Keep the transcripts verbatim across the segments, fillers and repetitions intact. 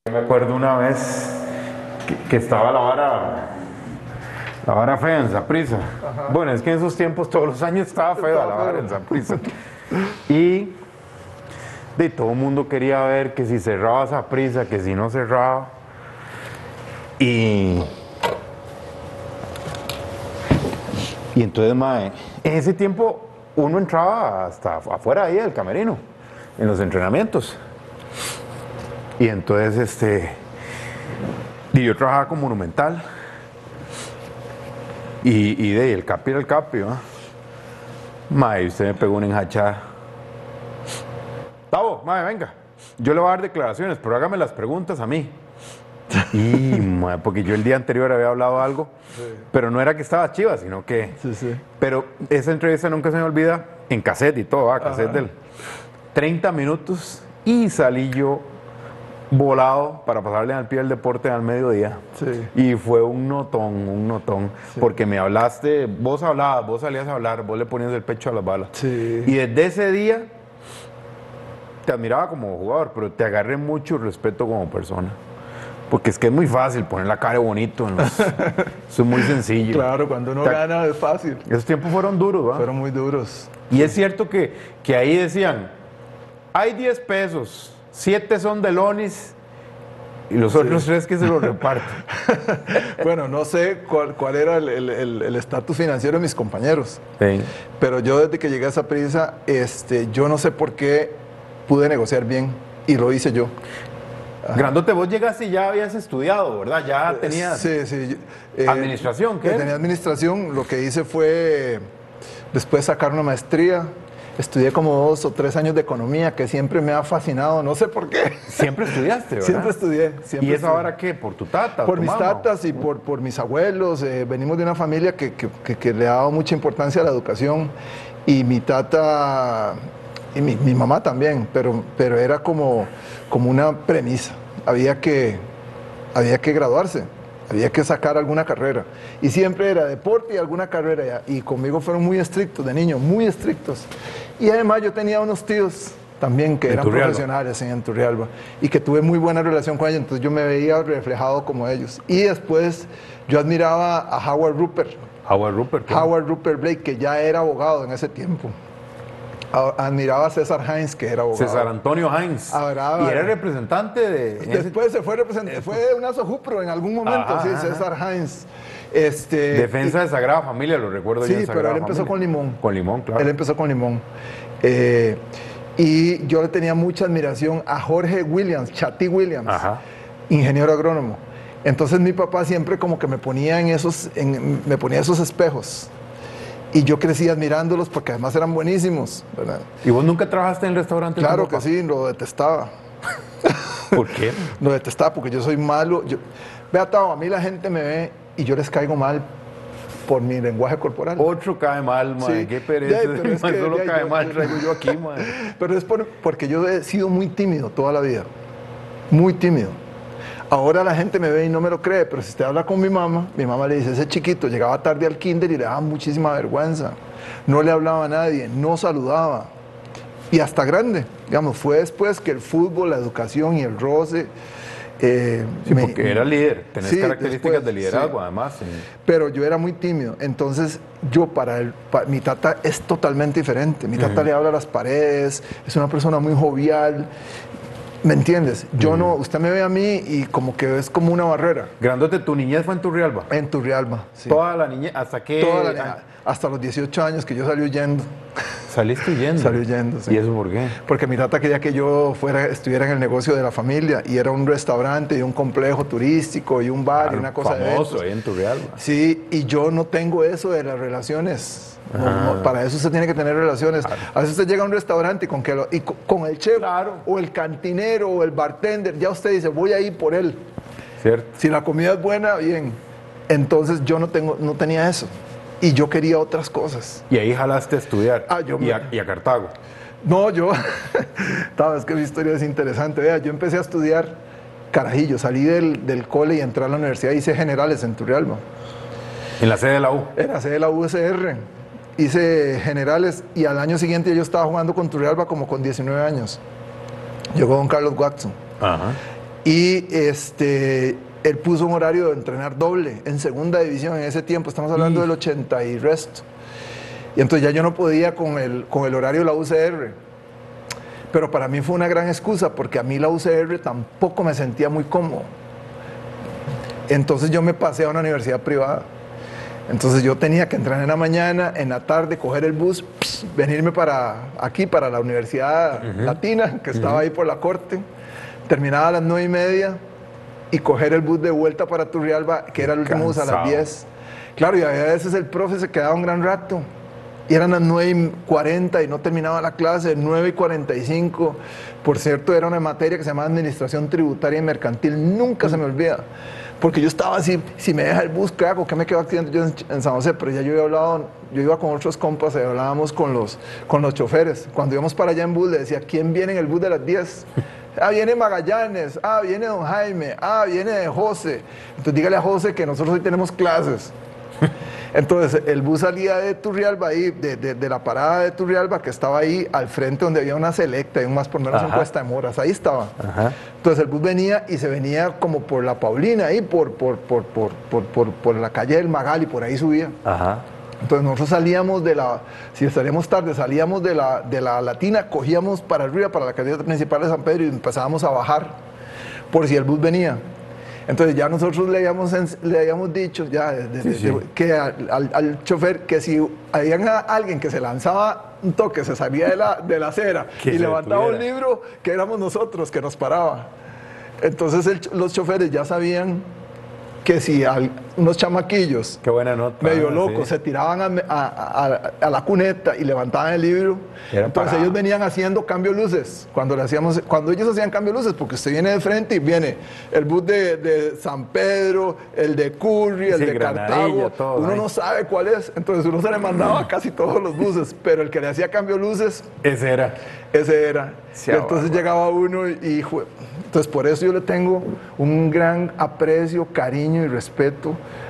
Me acuerdo una vez que, que estaba la vara, la vara fea en Saprissa. Bueno, es que en esos tiempos todos los años estaba fea la vara en Saprissa. Y de todo el mundo quería ver que si cerraba Saprissa, que si no cerraba. Y, y entonces, mae, en ese tiempo uno entraba hasta afuera ahí del camerino, en los entrenamientos. Y entonces, este, y yo trabajaba con Monumental. Y, y de ahí, el capi era el capi, ¿no? Mae, usted me pegó una enjachada. Tavo, mae, venga. Yo le voy a dar declaraciones, pero hágame las preguntas a mí. Y, mae, porque yo el día anterior había hablado algo, sí. Pero no era que estaba chiva, sino que... Sí, sí. Pero esa entrevista nunca se me olvida, en cassette y todo, ¿va? Cassette del treinta minutos, y salí yo volado para pasarle al pie del deporte al mediodía. Sí. Y fue un notón, un notón, sí. Porque me hablaste, vos hablabas, vos salías a hablar, vos le ponías el pecho a las balas. Sí. Y desde ese día te admiraba como jugador, pero te agarré mucho respeto como persona. Porque es que es muy fácil poner la cara bonito. En los, eso es muy sencillo. Claro, cuando uno te, gana es fácil. Esos tiempos fueron duros, ¿va? Fueron muy duros. Y es cierto que, que ahí decían, hay diez pesos, siete son de Lonis y los sí. otros tres que se los reparten. Bueno, no sé cuál, cuál era el estatus financiero de mis compañeros. Sí. Pero yo desde que llegué a Saprissa, este, yo no sé por qué pude negociar bien y lo hice yo. Ajá. Grandote, vos llegaste y ya habías estudiado, ¿verdad? Ya tenías sí, sí. Eh, administración, ¿qué? Tenía administración, lo que hice fue después sacar una maestría. Estudié como dos o tres años de economía, que siempre me ha fascinado, no sé por qué. ¿Siempre estudiaste, verdad? Siempre estudié. Siempre ¿Y eso estudié. ahora qué? ¿Por tu tata? Por tu mis mamá, tatas o? y por, por mis abuelos. Eh, venimos de una familia que, que, que, que le ha dado mucha importancia a la educación. Y mi tata, y mi, mi mamá también, pero, pero era como, como una premisa. Había que, había que graduarse. Había que sacar alguna carrera. Y siempre era deporte y alguna carrera. Y conmigo fueron muy estrictos de niño, muy estrictos. Y además yo tenía unos tíos también que eran profesionales en Turrialba y que tuve muy buena relación con ellos. Entonces yo me veía reflejado como ellos. Y después yo admiraba a Howard Rupert. Howard Rupert. ¿Qué? Howard Rupert Blake, que ya era abogado en ese tiempo. Admiraba a César Heinz, que era abogado. César Antonio Heinz. Adoraba. Y era representante de... Después ese... se fue representante, fue una Sojupro en algún momento, ajá, sí, ajá. César Heinz. Este, Defensa y, de Sagrada Familia, lo recuerdo sí, yo en Sagrada pero él empezó Familia. con Limón. Con Limón, claro. Él empezó con Limón. Eh, y yo le tenía mucha admiración a Jorge Williams, Chatty Williams, ajá. Ingeniero agrónomo. Entonces mi papá siempre como que me ponía en esos, en, me ponía esos espejos. Y yo crecí admirándolos porque además eran buenísimos, ¿verdad? ¿Y vos nunca trabajaste en el restaurante? Claro que sí, lo detestaba. ¿Por qué? Lo detestaba porque yo soy malo. Yo, vea, Tavo, a mí la gente me ve y yo les caigo mal por mi lenguaje corporal. Otro cae mal, madre. Sí. Qué pereza. Ya, pero es que, solo ya, cae yo, mal, traigo yo aquí, madre. Pero es por, porque yo he sido muy tímido toda la vida. Muy tímido. Ahora la gente me ve y no me lo cree, pero si usted habla con mi mamá, mi mamá le dice, ese chiquito llegaba tarde al kinder y le daba muchísima vergüenza. No le hablaba a nadie, no saludaba. Y hasta grande, digamos, fue después que el fútbol, la educación y el roce... Eh, sí, me, porque era líder, tenés sí, características después, de liderazgo, sí. además. Sí. Pero yo era muy tímido, entonces yo para el... Para, mi tata es totalmente diferente. Mi tata uh-huh. le habla a las paredes, es una persona muy jovial. ¿Me entiendes? Yo uh-huh. no, usted me ve a mí y como que es como una barrera. Grandote, ¿tu niñez fue en Turrialba? En Turrialba, sí. ¿Toda la niñez? ¿Hasta qué? Toda la, hasta los dieciocho años que yo salí huyendo. ¿Saliste huyendo? Salí huyendo, sí. ¿Y eso por qué? Porque mi tata quería que yo fuera, estuviera en el negocio de la familia y era un restaurante y un complejo turístico y un bar claro, y una cosa de famoso ahí en Turrialba. Sí, y yo no tengo eso de las relaciones. No, no, para eso usted tiene que tener relaciones. Claro. A veces usted llega a un restaurante y con, que lo, y con, con el chef claro. o el cantinero o el bartender, ya usted dice, voy a ir por él. Cierto. Si la comida es buena, bien. Entonces yo no, tengo, no tenía eso. Y yo quería otras cosas. ¿Y ahí jalaste a estudiar? Ah, yo ¿Y, me... a, ¿Y a Cartago? No, yo... Es que mi historia es interesante. Vea, yo empecé a estudiar carajillo. Salí del, del cole y entré a la universidad. Hice generales en Turrialba. ¿En la sede de la U? En la sede de la U S R. Hice generales y al año siguiente yo estaba jugando con Turrialba como con diecinueve años. Llegó don Carlos Watson. Ajá. Y este, él puso un horario de entrenar doble en segunda división en ese tiempo, estamos hablando y... del ochenta y resto. Y entonces ya yo no podía con el, con el horario de la U C R. Pero para mí fue una gran excusa porque a mí la U C R tampoco me sentía muy cómodo. Entonces yo me pasé a una universidad privada. Entonces yo tenía que entrenar en la mañana, en la tarde, coger el bus, pss, venirme para aquí, para la Universidad uh-huh. Latina, que estaba uh-huh. ahí por la corte. Terminaba a las nueve y media y coger el bus de vuelta para Turrialba, que era el último bus a las diez. Claro, y a veces el profe se quedaba un gran rato. Y eran las nueve y cuarenta y no terminaba la clase, nueve y cuarenta y cinco. Por cierto, era una materia que se llamaba Administración Tributaria y Mercantil. Nunca uh-huh. se me olvida. Porque yo estaba así, si me deja el bus, ¿qué hago? ¿Qué me quedo aquí yo en, en San José? Pero ya yo había hablado, yo iba con otros compas y hablábamos con los, con los choferes. Cuando íbamos para allá en bus, le decía, ¿quién viene en el bus de las diez? Ah, viene Magallanes, ah, viene don Jaime, ah, viene José. Entonces dígale a José que nosotros hoy tenemos clases. Entonces el bus salía de Turrialba, ahí, de, de, de la parada de Turrialba, que estaba ahí al frente donde había una selecta y un más por menos en Cuesta de Moras, ahí estaba. Ajá. Entonces el bus venía y se venía como por la Paulina, ahí por, por, por, por, por, por, por la calle del Magali, por ahí subía. Ajá. Entonces nosotros salíamos de la, si salíamos tarde, salíamos de la, de la Latina, cogíamos para arriba, para la calle principal de San Pedro y empezábamos a bajar por si el bus venía. Entonces ya nosotros le habíamos, le habíamos dicho ya de, sí, de, sí. De, que al, al, al chofer que si había alguien que se lanzaba un toque, se salía de la, de la acera y levantaba un libro, que éramos nosotros, que nos paraba. Entonces el, los choferes ya sabían que si al, unos chamaquillos Qué buena nota, medio locos sí. se tiraban a, a, a, a la cuneta y levantaban el libro, entonces parado. Ellos venían haciendo cambio luces, cuando, le hacíamos, cuando ellos hacían cambio luces, porque usted viene de frente y viene el bus de, de San Pedro, el de Curry, el sí, de Cartago, todo, uno ahí. No sabe cuál es, entonces uno se le mandaba a casi todos los buses, pero el que le hacía cambio luces, ese era. Ese era. Sí, y entonces bueno. Llegaba uno y, y entonces por eso yo le tengo un gran aprecio, cariño y respeto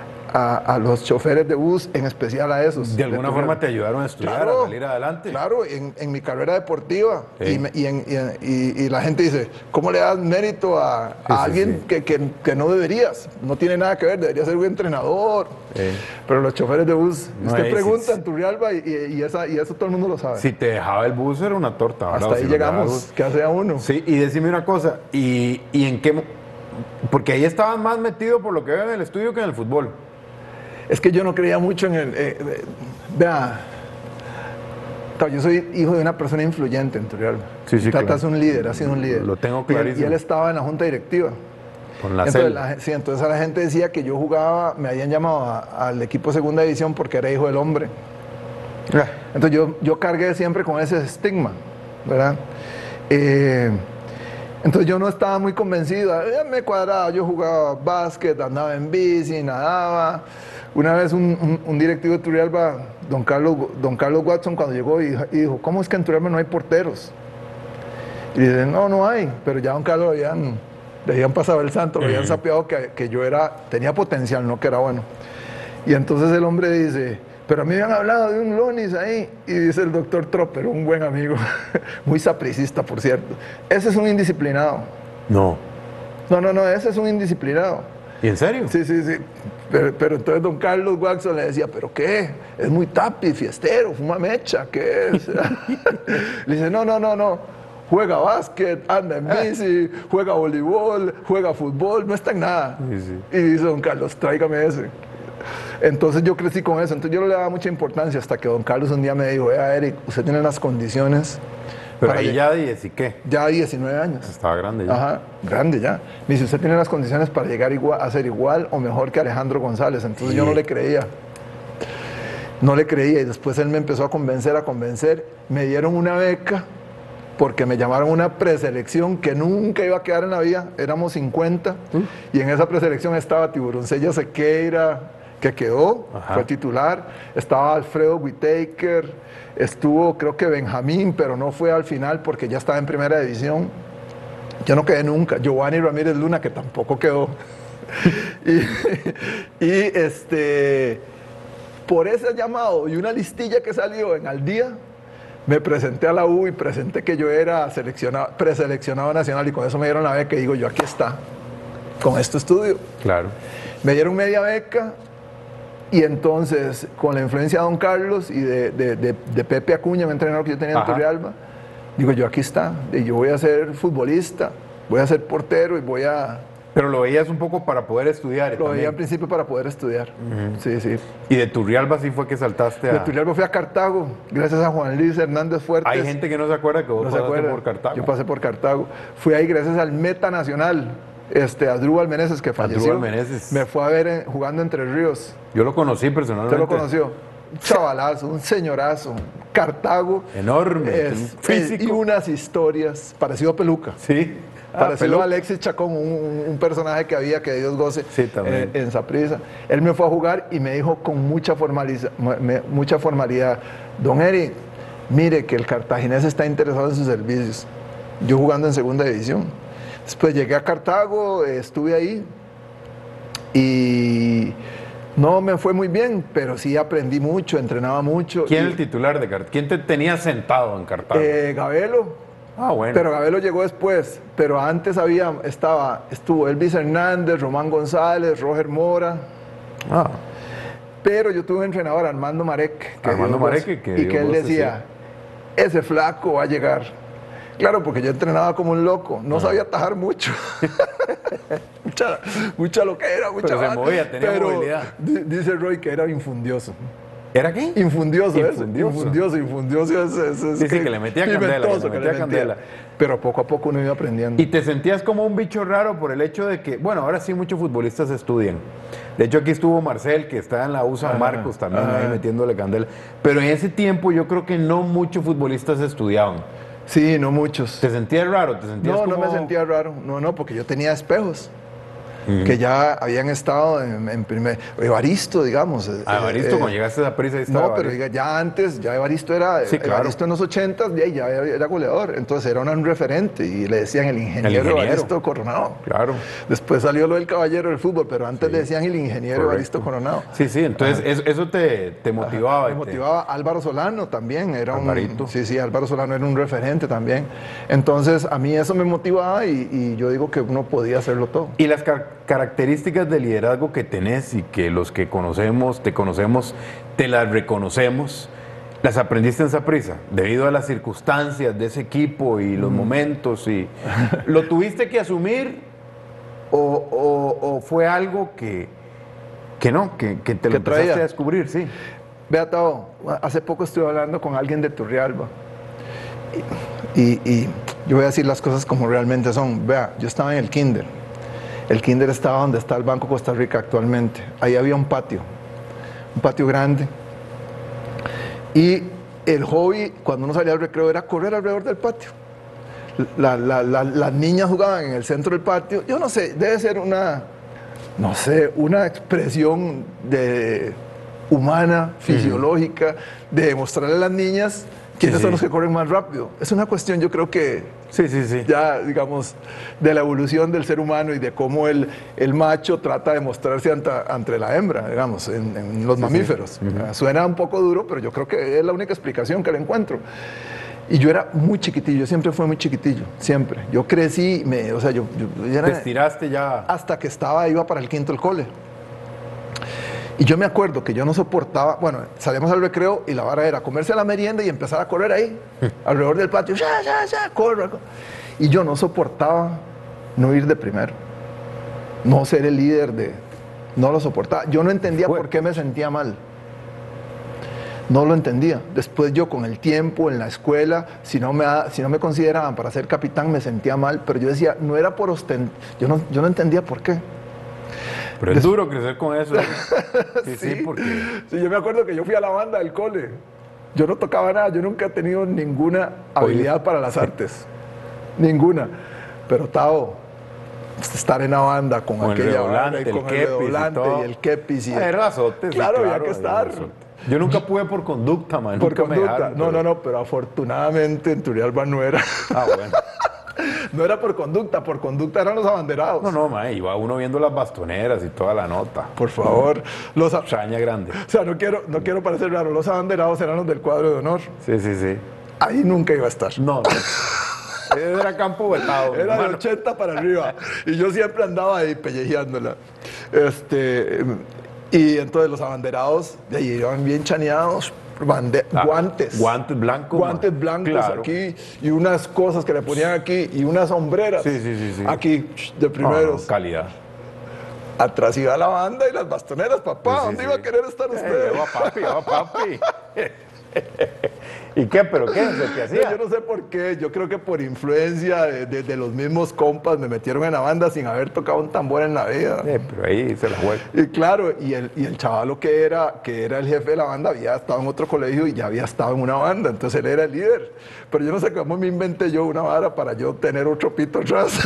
a, a los choferes de bus, en especial a esos. De alguna de forma te ayudaron a estudiar, claro, a salir adelante. Claro, en, en mi carrera deportiva. Sí. Y, me, y, en, y, y la gente dice, ¿cómo le das mérito a, sí, a sí, alguien sí. Que, que, que no deberías? No tiene nada que ver, debería ser un entrenador. Sí. Pero los choferes de bus, no, usted pregunta sí, en Turrialba y, y, y, esa, y eso todo el mundo lo sabe. Si te dejaba el bus era una torta. Hasta ahí si llegamos, ¿qué hace a uno? Sí, y decime una cosa, ¿y, y en qué...? Porque ahí estaban más metidos por lo que veo en el estudio que en el fútbol. Es que yo no creía mucho en el... Eh, eh, vea, yo soy hijo de una persona influyente en Turrialba. Sí, sí, Tata claro. es un líder, ha sido un líder. Lo tengo clarísimo. Y, y él estaba en la junta directiva. Con la entonces, la, sí, entonces la gente decía que yo jugaba, me habían llamado a, al equipo de segunda división porque era hijo del hombre. Ah. Entonces yo, yo cargué siempre con ese estigma, ¿verdad? Eh, entonces yo no estaba muy convencido, ya me cuadraba, yo jugaba básquet, andaba en bici, nadaba. Una vez un, un, un directivo de Turrialba, don Carlos, don Carlos Watson, cuando llegó y, y dijo, ¿cómo es que en Turrialba no hay porteros? Y dice, no, no hay, pero ya don Carlos habían, le habían pasado el santo, le habían sapeado que, que yo era, tenía potencial, no que era bueno. Y entonces el hombre dice, pero a mí me han hablado de un Lonis ahí, y dice el doctor Tropper, un buen amigo, muy sapricista, por cierto, ese es un indisciplinado. No. No, no, no, ese es un indisciplinado. ¿Y en serio? Sí, sí, sí. Pero, pero entonces don Carlos Watson le decía, ¿pero qué? Es muy tapi, fiestero, fuma mecha, ¿qué es? Le dice, no, no, no, no. Juega básquet, anda en bici, juega voleibol, juega fútbol, no está en nada. Sí, sí. Y dice don Carlos, tráigame ese. Entonces yo crecí con eso, entonces yo no le daba mucha importancia hasta que don Carlos un día me dijo, vea Eric, usted tiene las condiciones. Pero ahí ya diez y qué. Ya diecinueve años. Estaba grande ya. Ajá, grande ya. Me dice, usted tiene las condiciones para llegar igual, a ser igual o mejor que Alejandro González. Entonces sí. Yo no le creía. No le creía y después él me empezó a convencer, a convencer. Me dieron una beca porque me llamaron a una preselección que nunca iba a quedar en la vida. Éramos cincuenta ¿Mm? Y en esa preselección estaba Tiburoncella Sequeira, que quedó, Ajá. Fue titular. Estaba Alfredo Whitaker. Estuvo, creo que Benjamín, pero no fue al final porque ya estaba en primera división. Yo no quedé nunca. Giovanni Ramírez Luna, que tampoco quedó. y, y este, por ese llamado y una listilla que salió en Al Día, Me presenté a la U y presenté que yo era seleccionado, preseleccionado nacional y con eso me dieron la beca y digo, yo aquí está, con esto estudio. Claro. Me dieron media beca y entonces con la influencia de Don Carlos y de, de, de, de Pepe Acuña, mi entrenador que yo tenía en Turrialba, digo, yo aquí está, y yo voy a ser futbolista, voy a ser portero y voy a... Pero lo veías un poco para poder estudiar. Lo también. veía al principio para poder estudiar. Uh-huh. Sí, sí. ¿Y de Turrialba sí fue que saltaste a...? De Turrialba fui a Cartago, gracias a Juan Luis Hernández Fuertes. Hay gente que no se acuerda que vos no pasaste por Cartago. Yo pasé por Cartago. Fui ahí gracias al meta nacional, este, Adrúbal Meneses, que falleció. Adrúbal Meneses. Me fue a ver en, jugando Entre Ríos. Yo lo conocí personalmente. ¿Usted lo conoció? Un chavalazo, un señorazo. Cartago. Enorme. Es, físico. Y unas historias, parecido a Peluca. Sí. Parecido ah, a Alexis Chacón, un, un personaje que había, que Dios goce, sí, eh, en Saprissa. Él me fue a jugar y me dijo con mucha, me, mucha formalidad, don Eric, mire que el cartaginés está interesado en sus servicios. Yo jugando en segunda división. Después llegué a Cartago, estuve ahí y no me fue muy bien, pero sí aprendí mucho, entrenaba mucho. ¿Quién y, es el titular de Cartago? ¿Quién te tenía sentado en Cartago? Eh, Gabelo. Ah, bueno. Pero Gabelo llegó después, pero antes había, estaba, estuvo Elvis Hernández, Román González, Roger Mora. Ah. Pero yo tuve un entrenador, Armando Marek, que Armando Marek, que, que y que él decía, sí. ese flaco va a llegar. Claro, porque yo entrenaba como un loco, no ah. sabía atajar mucho. mucha, mucha loquera, mucha Pero se movía, tenía pero movilidad. Dice Roy que era infundioso. ¿Era qué? Infundioso, infundioso. Es, infundioso, infundioso es, es, es sí, sí, que le metía candela, que le metía le candela. Pero poco a poco uno iba aprendiendo. ¿Y te sentías como un bicho raro por el hecho de que, bueno, ahora sí muchos futbolistas estudian? De hecho aquí estuvo Marcel, que está en la U San Marcos también, ah, ahí metiéndole candela. Pero en ese tiempo yo creo que no muchos futbolistas estudiaban. Sí, no muchos. ¿Te sentías raro? ¿Te sentías no, como... no me sentía raro. No, no, porque yo tenía espejos. Uh-huh. Que ya habían estado en, en primer... Evaristo, digamos. Ah, Evaristo, eh, cuando llegaste a Saprissa ahí estaba. No, pero diga, ya antes, ya Evaristo era... Sí, claro. Evaristo en los ochentas ya, ya era goleador. Entonces era un referente y le decían el ingeniero, el ingeniero. Evaristo Coronado. Claro. Después salió lo del caballero del fútbol, pero antes sí. le decían el ingeniero Correcto. Evaristo Coronado. Sí, sí, entonces eso, eso te, te motivaba. Me motivaba. Álvaro Solano también era Alvarito. un... Sí, sí, Álvaro Solano era un referente también. Entonces a mí eso me motivaba y, y yo digo que uno podía hacerlo todo. Y las car características de liderazgo que tenés y que los que conocemos, te conocemos, te las reconocemos, las aprendiste en Saprissa, debido a las circunstancias de ese equipo y los mm. momentos, y ¿lo tuviste que asumir o, o, o fue algo que, que no, que, que te lo empezaste traía? a descubrir? Sí. Vea, Tao, hace poco estuve hablando con alguien de Turrialba y, y, y yo voy a decir las cosas como realmente son. Vea, yo estaba en el kinder. El kinder estaba donde está el Banco Costa Rica actualmente. Ahí había un patio, un patio grande. Y el hobby, cuando uno salía al recreo, era correr alrededor del patio. La, la, la, las niñas jugaban en el centro del patio. Yo no sé, debe ser una, no sé, una expresión de, humana, fisiológica, uh-huh. de demostrarle a las niñas quiénes sí, son sí. los que corren más rápido. Es una cuestión, yo creo que sí, sí, sí. ya, digamos, de la evolución del ser humano y de cómo el, el macho trata de mostrarse ante, ante la hembra, digamos, en, en los sí, mamíferos. Sí. Uh-huh. Suena un poco duro, pero yo creo que es la única explicación que le encuentro. Y yo era muy chiquitillo, siempre fui muy chiquitillo, siempre. Yo crecí, me, o sea, yo, yo, yo era... ¿Te estiraste ya? Hasta que estaba, iba para el quinto del cole. Y yo me acuerdo que yo no soportaba, bueno, salíamos al recreo y la vara era comerse la merienda y empezar a correr ahí, alrededor del patio, ya, ya, ya, corre. Y yo no soportaba no ir de primero, no ser el líder de, no lo soportaba. Yo no entendía por qué me sentía mal. No lo entendía. Después yo con el tiempo, en la escuela, si no me, si no me consideraban para ser capitán, me sentía mal, pero yo decía, no era por ostent... Yo no, yo no entendía por qué. Pero es Des... duro crecer con eso. Sí, sí, sí, porque... sí, yo me acuerdo que yo fui a la banda del cole. Yo no tocaba nada, yo nunca he tenido ninguna habilidad para las artes. Ninguna. Pero Tao, estar en la banda con, con aquella banda y con el redoblante y, y el kepis. Y el... Era azote, sí, claro, claro, había que estar. Yo nunca pude por conducta, man. Por nunca conducta. Me dejaron, no, pero... no, no, pero afortunadamente en Turrialba no era. Ah, bueno. No era por conducta, por conducta eran los abanderados. No, no, ma, iba uno viendo las bastoneras y toda la nota. Por favor. Los Chaña grande. O sea, no quiero, no quiero parecer raro, los abanderados eran los del cuadro de honor. Sí, sí, sí. ahí nunca iba a estar. No, no. Era campo vetado. Era de ochenta para arriba. Y yo siempre andaba ahí pellejeándola. Este, y entonces los abanderados de ahí iban bien chaneados. Bande ah, guantes. Guantes blancos. Guantes man. blancos claro. aquí. Y unas cosas que le ponían aquí. Y unas sombreras. Sí, sí, sí. sí. Aquí, de primeros. Oh, calidad. Atrás iba la banda y las bastoneras, papá. Sí, ¿Dónde sí, iba sí. a querer estar usted? Eh, va papi, va papi. ¿Y qué? ¿Pero qué? ¿Se te hacía? Yo no sé por qué. Yo creo que por influencia de, de, de los mismos compas me metieron en la banda sin haber tocado un tambor en la vida. Eh, pero ahí se la juega. Y claro, y el, y el chavalo que era, que era el jefe de la banda había estado en otro colegio y ya había estado en una banda. Entonces él era el líder. Pero yo no sé cómo me inventé yo una vara para yo tener otro pito atrás.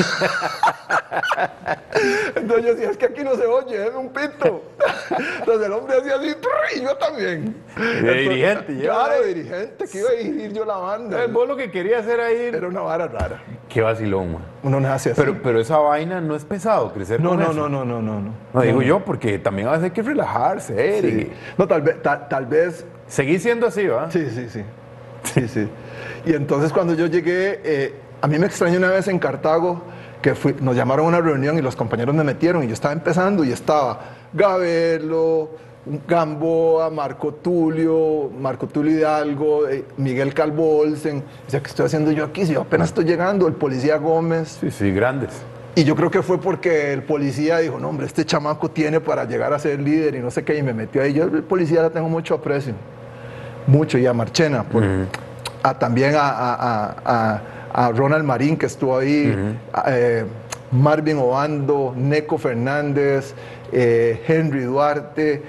Entonces yo decía, es que aquí no se oye, es un pito. Entonces el hombre hacía así, y yo también. De Entonces, dirigente. Claro, de dirigente, que iba a dirigir yo la banda. Eh, vos lo que querías hacer ahí... Era una vara rara. Qué vacilón, man. Uno nace así. Pero, pero esa vaina no es pesado, crecer no, con no, eso. No, no, no, no, no. No, digo no, yo, porque también a veces hay que relajarse, Eric. Sí. No, tal vez, tal, tal vez... Seguí siendo así, ¿va? Sí, sí, sí. Sí, sí. Y entonces cuando yo llegué, eh, a mí me extrañó una vez en Cartago, que fui, nos llamaron a una reunión y los compañeros me metieron y yo estaba empezando y estaba Gabelo, Gamboa, Marco Tulio, Marco Tulio Hidalgo, eh, Miguel Calvo Olsen. O sea, ¿qué estoy haciendo yo aquí? Si yo apenas estoy llegando, el policía Gómez. Sí, sí, grandes. Y yo creo que fue porque el policía dijo, no, hombre, este chamaco tiene para llegar a ser líder y no sé qué, y me metió ahí. Yo el policía le tengo mucho aprecio, mucho, y a Marchena, por, uh-huh. a, también a, a, a, a Ronald Marín, que estuvo ahí, uh-huh. a, eh, Marvin Obando, Neco Fernández, eh, Henry Duarte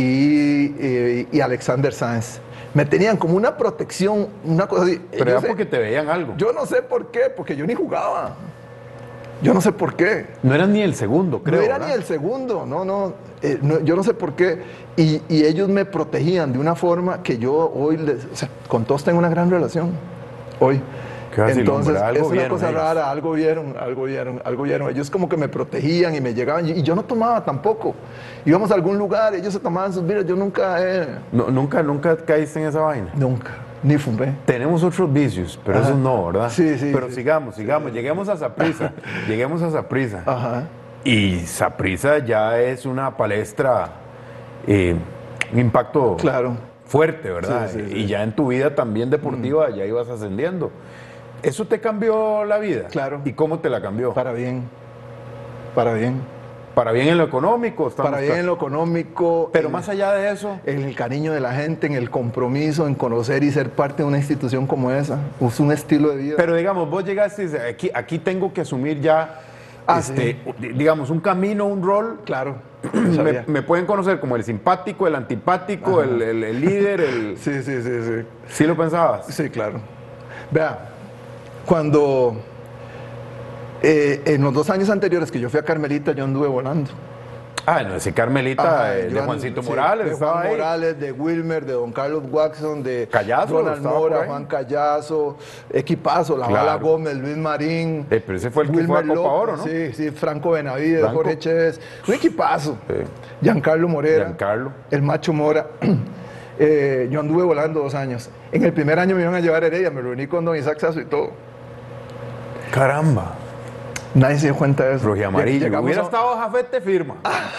y, eh, y Alexander Sáenz. Me tenían como una protección, una cosa así. Pero era sé, porque te veían algo. Yo no sé por qué, porque yo ni jugaba. Yo no sé por qué. No era ni el segundo, creo. No era ¿verdad? ni el segundo, no, no, eh, no. Yo no sé por qué. Y, y ellos me protegían de una forma que yo hoy, les, o sea, con todos tengo una gran relación. Hoy. Entonces, es una cosa ellos. rara, algo vieron, algo vieron, algo vieron. Ellos como que me protegían y me llegaban, y yo no tomaba tampoco. Íbamos a algún lugar, ellos se tomaban sus vidas, yo nunca... Eh... No, nunca, nunca caíste en esa vaina. Nunca, ni fumé. Tenemos otros vicios, pero Ajá. esos no, ¿verdad? Sí, sí. Pero sí. sigamos, sigamos, sí. lleguemos a Saprissa, lleguemos a Saprissa. Ajá. Y Saprissa ya es una palestra, eh, un impacto claro. fuerte, ¿verdad? Sí, sí, sí. Y ya en tu vida también deportiva mm. ya ibas ascendiendo. ¿Eso te cambió la vida? Claro. ¿Y cómo te la cambió? Para bien, para bien. Para bien en lo económico. Para bien en lo económico. Pero en, más allá de eso. En el cariño de la gente, en el compromiso, en conocer y ser parte de una institución como esa. Es un estilo de vida. Pero digamos, vos llegaste y dices, aquí, aquí tengo que asumir ya, ah, este, sí. digamos, un camino, un rol. Claro. me, me pueden conocer como el simpático, el antipático, el, el, el líder, el... Sí, sí, sí, sí. ¿Sí lo pensabas? Sí, claro. Vea, cuando eh, en los dos años anteriores que yo fui a Carmelita, yo anduve volando. Ah, no, ese Carmelita, ah, eh, de Juancito sí, Morales, de estaba Juan ahí. Morales, de Wilmer, de Don Carlos Watson, de Callazo, Donald Mora, Juan Callazo, equipazo, La Bala claro. Gómez, Luis Marín. Eh, pero ese fue el que Wilmer fue a Copa Oro, ¿no? Sí, sí, Franco Benavides, Franco. Jorge Chévez, un equipazo. Sí. Giancarlo Morera, Giancarlo. el Macho Mora. Eh, yo anduve volando dos años. En el primer año me iban a llevar a Heredia, me reuní con don Isaac Sasso y todo. Caramba. Nadie se dio cuenta de eso. Roji amarillo. Llegamos Hubiera a... estado Jafete firma.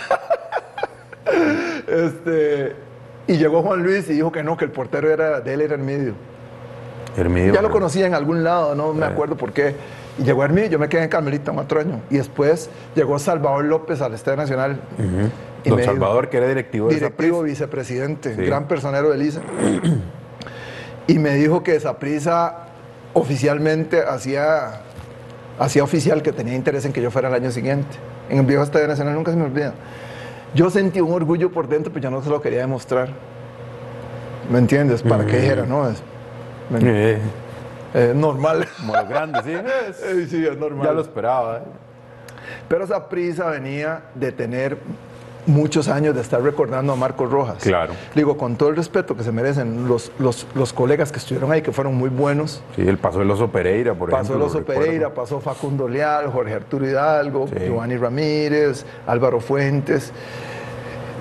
este, y llegó Juan Luis y dijo que no, que el portero era, de él era Hermidio. Hermidio. Ya lo conocía en algún lado, no me acuerdo por qué. Y llegó Hermidio, yo me quedé en Carmelita un otro año. Y después llegó Salvador López al Estadio Nacional. Uh-huh. Y don Salvador, dijo, que era directivo de Directivo, Saprissa. Vicepresidente, sí. Gran personero de Lisa. Y me dijo que Saprissa oficialmente hacía, hacía oficial que tenía interés en que yo fuera el año siguiente. En el viejo Estadio Nacional, nunca se me olvida. Yo sentí un orgullo por dentro, pero yo no se lo quería demostrar. ¿Me entiendes? Para uh-huh. que dijera, no, es... Me, eh. Es normal. Como los grandes, sí. Es, sí, es normal. Ya lo esperaba. ¿eh? Pero Saprissa venía de tener muchos años de estar recordando a Marcos Rojas. Claro. Digo, con todo el respeto que se merecen los, los, los colegas que estuvieron ahí, que fueron muy buenos. Sí, el paso del Oso Pereira, por pasó ejemplo. Pasó el Oso Pereira, pasó Facundo Leal, Jorge Arturo Hidalgo, sí. Giovanni Ramírez, Álvaro Fuentes.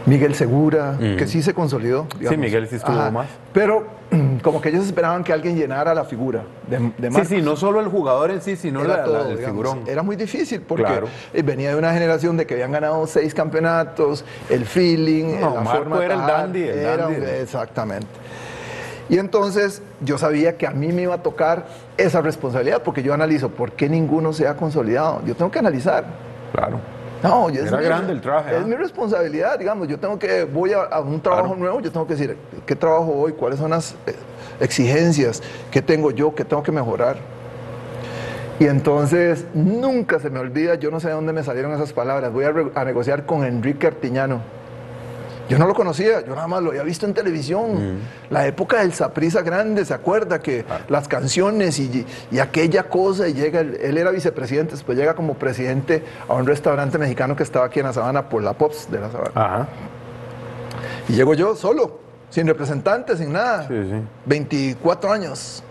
Miguel Segura, Mm. que sí se consolidó. Sí, digamos. Miguel sí estuvo Ajá. más. Pero como que ellos esperaban que alguien llenara la figura de, de Sí, Marcos. sí, no solo el jugador en sí, sino Era la, todo, la- el digamos. figurón. Era muy difícil porque Claro. eh, venía de una generación de que habían ganado seis campeonatos, el feeling, No, la Marco forma de era el atajar, dandy, el era dandy. un- exactamente. Y entonces yo sabía que a mí me iba a tocar esa responsabilidad porque yo analizo por qué ninguno se ha consolidado. Yo tengo que analizar. Claro. No, yo- Era mi- grande el traje, Es ¿ah? mi responsabilidad, digamos. Yo tengo que, voy a, a un trabajo Claro. nuevo, yo tengo que decir, ¿qué trabajo voy? ¿Cuáles son las eh, exigencias? ¿Qué tengo yo? ¿Qué tengo que mejorar? Y entonces, nunca se me olvida, yo no sé de dónde me salieron esas palabras. Voy a, re- a negociar con Enrique Artiñano. Yo no lo conocía, yo nada más lo había visto en televisión. La época del Saprissa Grande, ¿se acuerda? Que las canciones y, y aquella cosa, y llega, él, él era vicepresidente, después llega como presidente a un restaurante mexicano que estaba aquí en la Sabana, por la Pops de la Sabana. Ajá. Y llego yo solo, sin representante, sin nada. Sí, sí. veinticuatro años.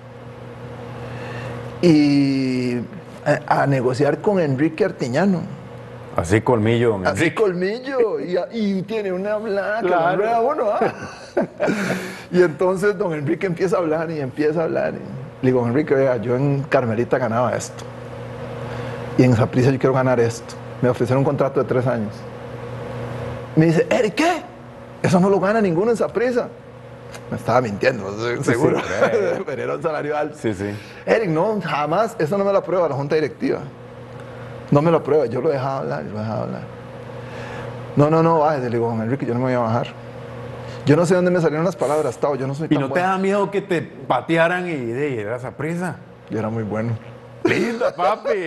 Y a, a negociar con Enrique Artiñano. Así colmillo, don Así Enrique. colmillo, y, y tiene una blanca, Claro. lo enreda uno, ¿ah? Y entonces don Enrique empieza a hablar y empieza a hablar. Y le digo, Enrique, vea, yo en Carmelita ganaba esto. Y en Saprissa yo quiero ganar esto. Me ofrecieron un contrato de tres años. Me dice, Eric, ¿qué? Eso no lo gana ninguno en Saprissa. Me estaba mintiendo, estoy seguro. Sí, creo. Pero era un salario alto. Sí, sí. Eric, no, jamás, eso no me lo aprueba la junta directiva. No me lo aprueba, yo lo dejaba hablar, lo dejaba hablar. No, no, no, bájese, le digo, don Enrique, yo no me voy a bajar. Yo no sé dónde me salieron las palabras, Tao, yo no soy ¿Y tan no te bueno. da miedo que te patearan y de era esa prisa? Yo era muy bueno. Linda, papi.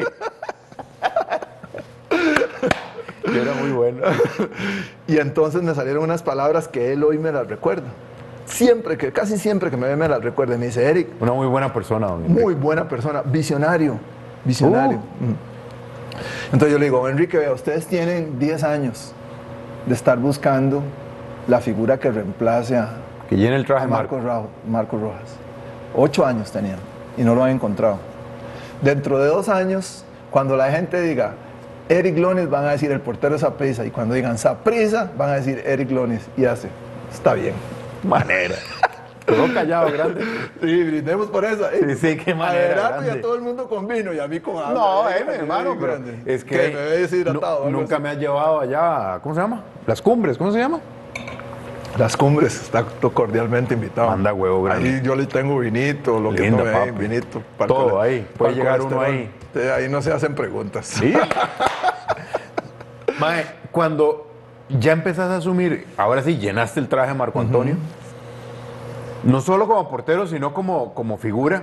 Yo era muy bueno. Y entonces me salieron unas palabras que él hoy me las recuerda. Siempre, que casi siempre que me ve me las recuerda. Y me dice, Eric, Una muy buena persona, don Enrique. muy buena persona, visionario, visionario. Uh. Mm. Entonces yo le digo, Enrique, vea, ustedes tienen diez años de estar buscando la figura que reemplace a, Que llene el traje a Marco. Marcos, Ra- Marcos Rojas. Ocho años tenían y no lo han encontrado. Dentro de dos años, cuando la gente diga Eric Lonis, van a decir el portero de Saprissa. Y cuando digan Saprissa, van a decir Eric Lonis. Y hace, está bien. Manera. Todo callado, grande. Sí, brindemos por eso. Sí, sí, qué manera A Gerardo y grande. a todo el mundo con vino y a mí con agua. No, Eh, eh, mi eh, hermano, pero grande. es que me ve deshidratado. nu- algo nunca así. me has llevado allá, ¿cómo se llama? Las cumbres, ¿cómo se llama? Las cumbres, está to- cordialmente invitado. Manda huevo grande. Ahí yo le tengo vinito, lo que Linda, no hay, papi. vinito. el Todo cole- ahí, puede para el llegar uno colesterol. ahí. Sí, ahí no se hacen preguntas. Sí. Mae, cuando ya empezás a asumir, ahora sí llenaste el traje de Marco Antonio, no solo como portero, sino como, como figura,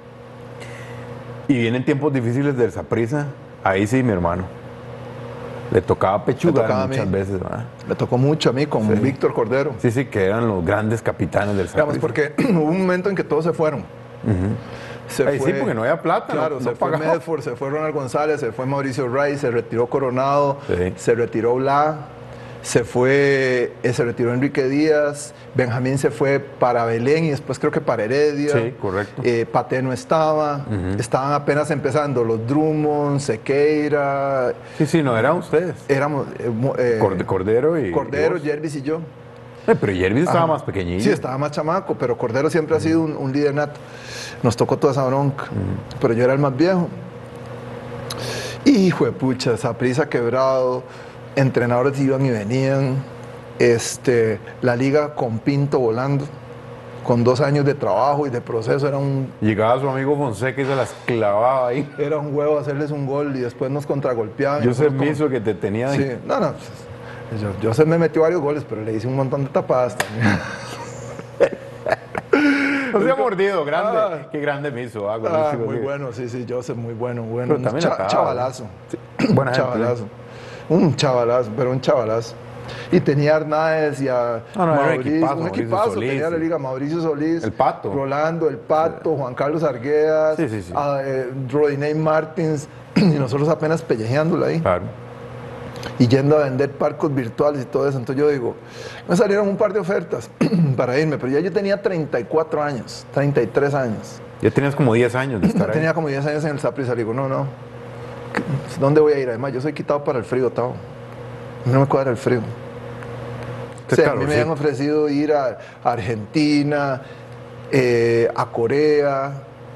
y vienen tiempos difíciles del Saprissa, ahí sí, mi hermano. Le tocaba pechugar tocaba a mí. muchas veces, ¿verdad? Me tocó mucho a mí con Sí. Víctor Cordero. Sí, sí, que eran los grandes capitanes del Digamos, Saprissa. porque hubo un momento en que todos se fueron. Se Ay, sí, porque no había plata, Claro, no- se no fue pagaba. Medford, se fue Ronald González, se fue Mauricio Rice, se retiró Coronado, Sí. se retiró Bla, se fue, eh, se retiró Enrique Díaz, Benjamín se fue para Belén y después creo que para Heredia. Sí, correcto. Eh, Paté no estaba, estaban apenas empezando los Drummond, Sequeira, Sí, sí, no, eran ustedes. éramos eh, mo- eh, Corde- Cordero y... Cordero, y vos. Jervis y yo. Eh, pero Jervis estaba Ajá. más pequeñito. Sí, estaba más chamaco, pero Cordero siempre ha sido un, un líder nato. Nos tocó toda esa bronca, pero yo era el más viejo. Hijo de pucha, Saprissa quebrado, entrenadores iban y venían, este, la liga con Pinto volando, con dos años de trabajo y de proceso, era un, Llegaba su amigo Fonseca y se las clavaba ahí. era un huevo hacerles un gol y después nos contragolpeaban. y Yo sé nosotros como- miso que te tenía... Sí, no, no. Yo, yo se me metió varios goles, pero le hice un montón de tapadas también. No se ha mordido, grande. Ah. Qué grande miso. Ah, Ah, buenísimo, muy sí. bueno, sí, sí, Joseph, muy bueno, bueno. Pero Un también cha- acá, chavalazo. Buena un gente, chavalazo. Un chavalazo, pero un chavalazo. Y tenía a Arnáez y a No, no, era un Mauricio, equipazo, un Mauricio equipazo. Solís, tenía la sí. liga Mauricio Solís, El Pato. Rolando, el Pato, Juan Carlos Arguedas, Sí, sí, sí. a, eh, Rodinei Martins, y nosotros apenas pellejeándola ahí. Claro. Y yendo a vender parcos virtuales y todo eso. Entonces yo digo, me salieron un par de ofertas para irme, pero ya yo tenía treinta y cuatro años, treinta y tres años. Ya tenías como diez años de estar ahí. Tenía como diez años en el Saprissa. Le digo, no, no, ¿dónde voy a ir? Además, yo soy quitado para el frío, Tao. No me cuadra el frío. O sea, a mí me habían ofrecido ir a Argentina, eh, a Corea,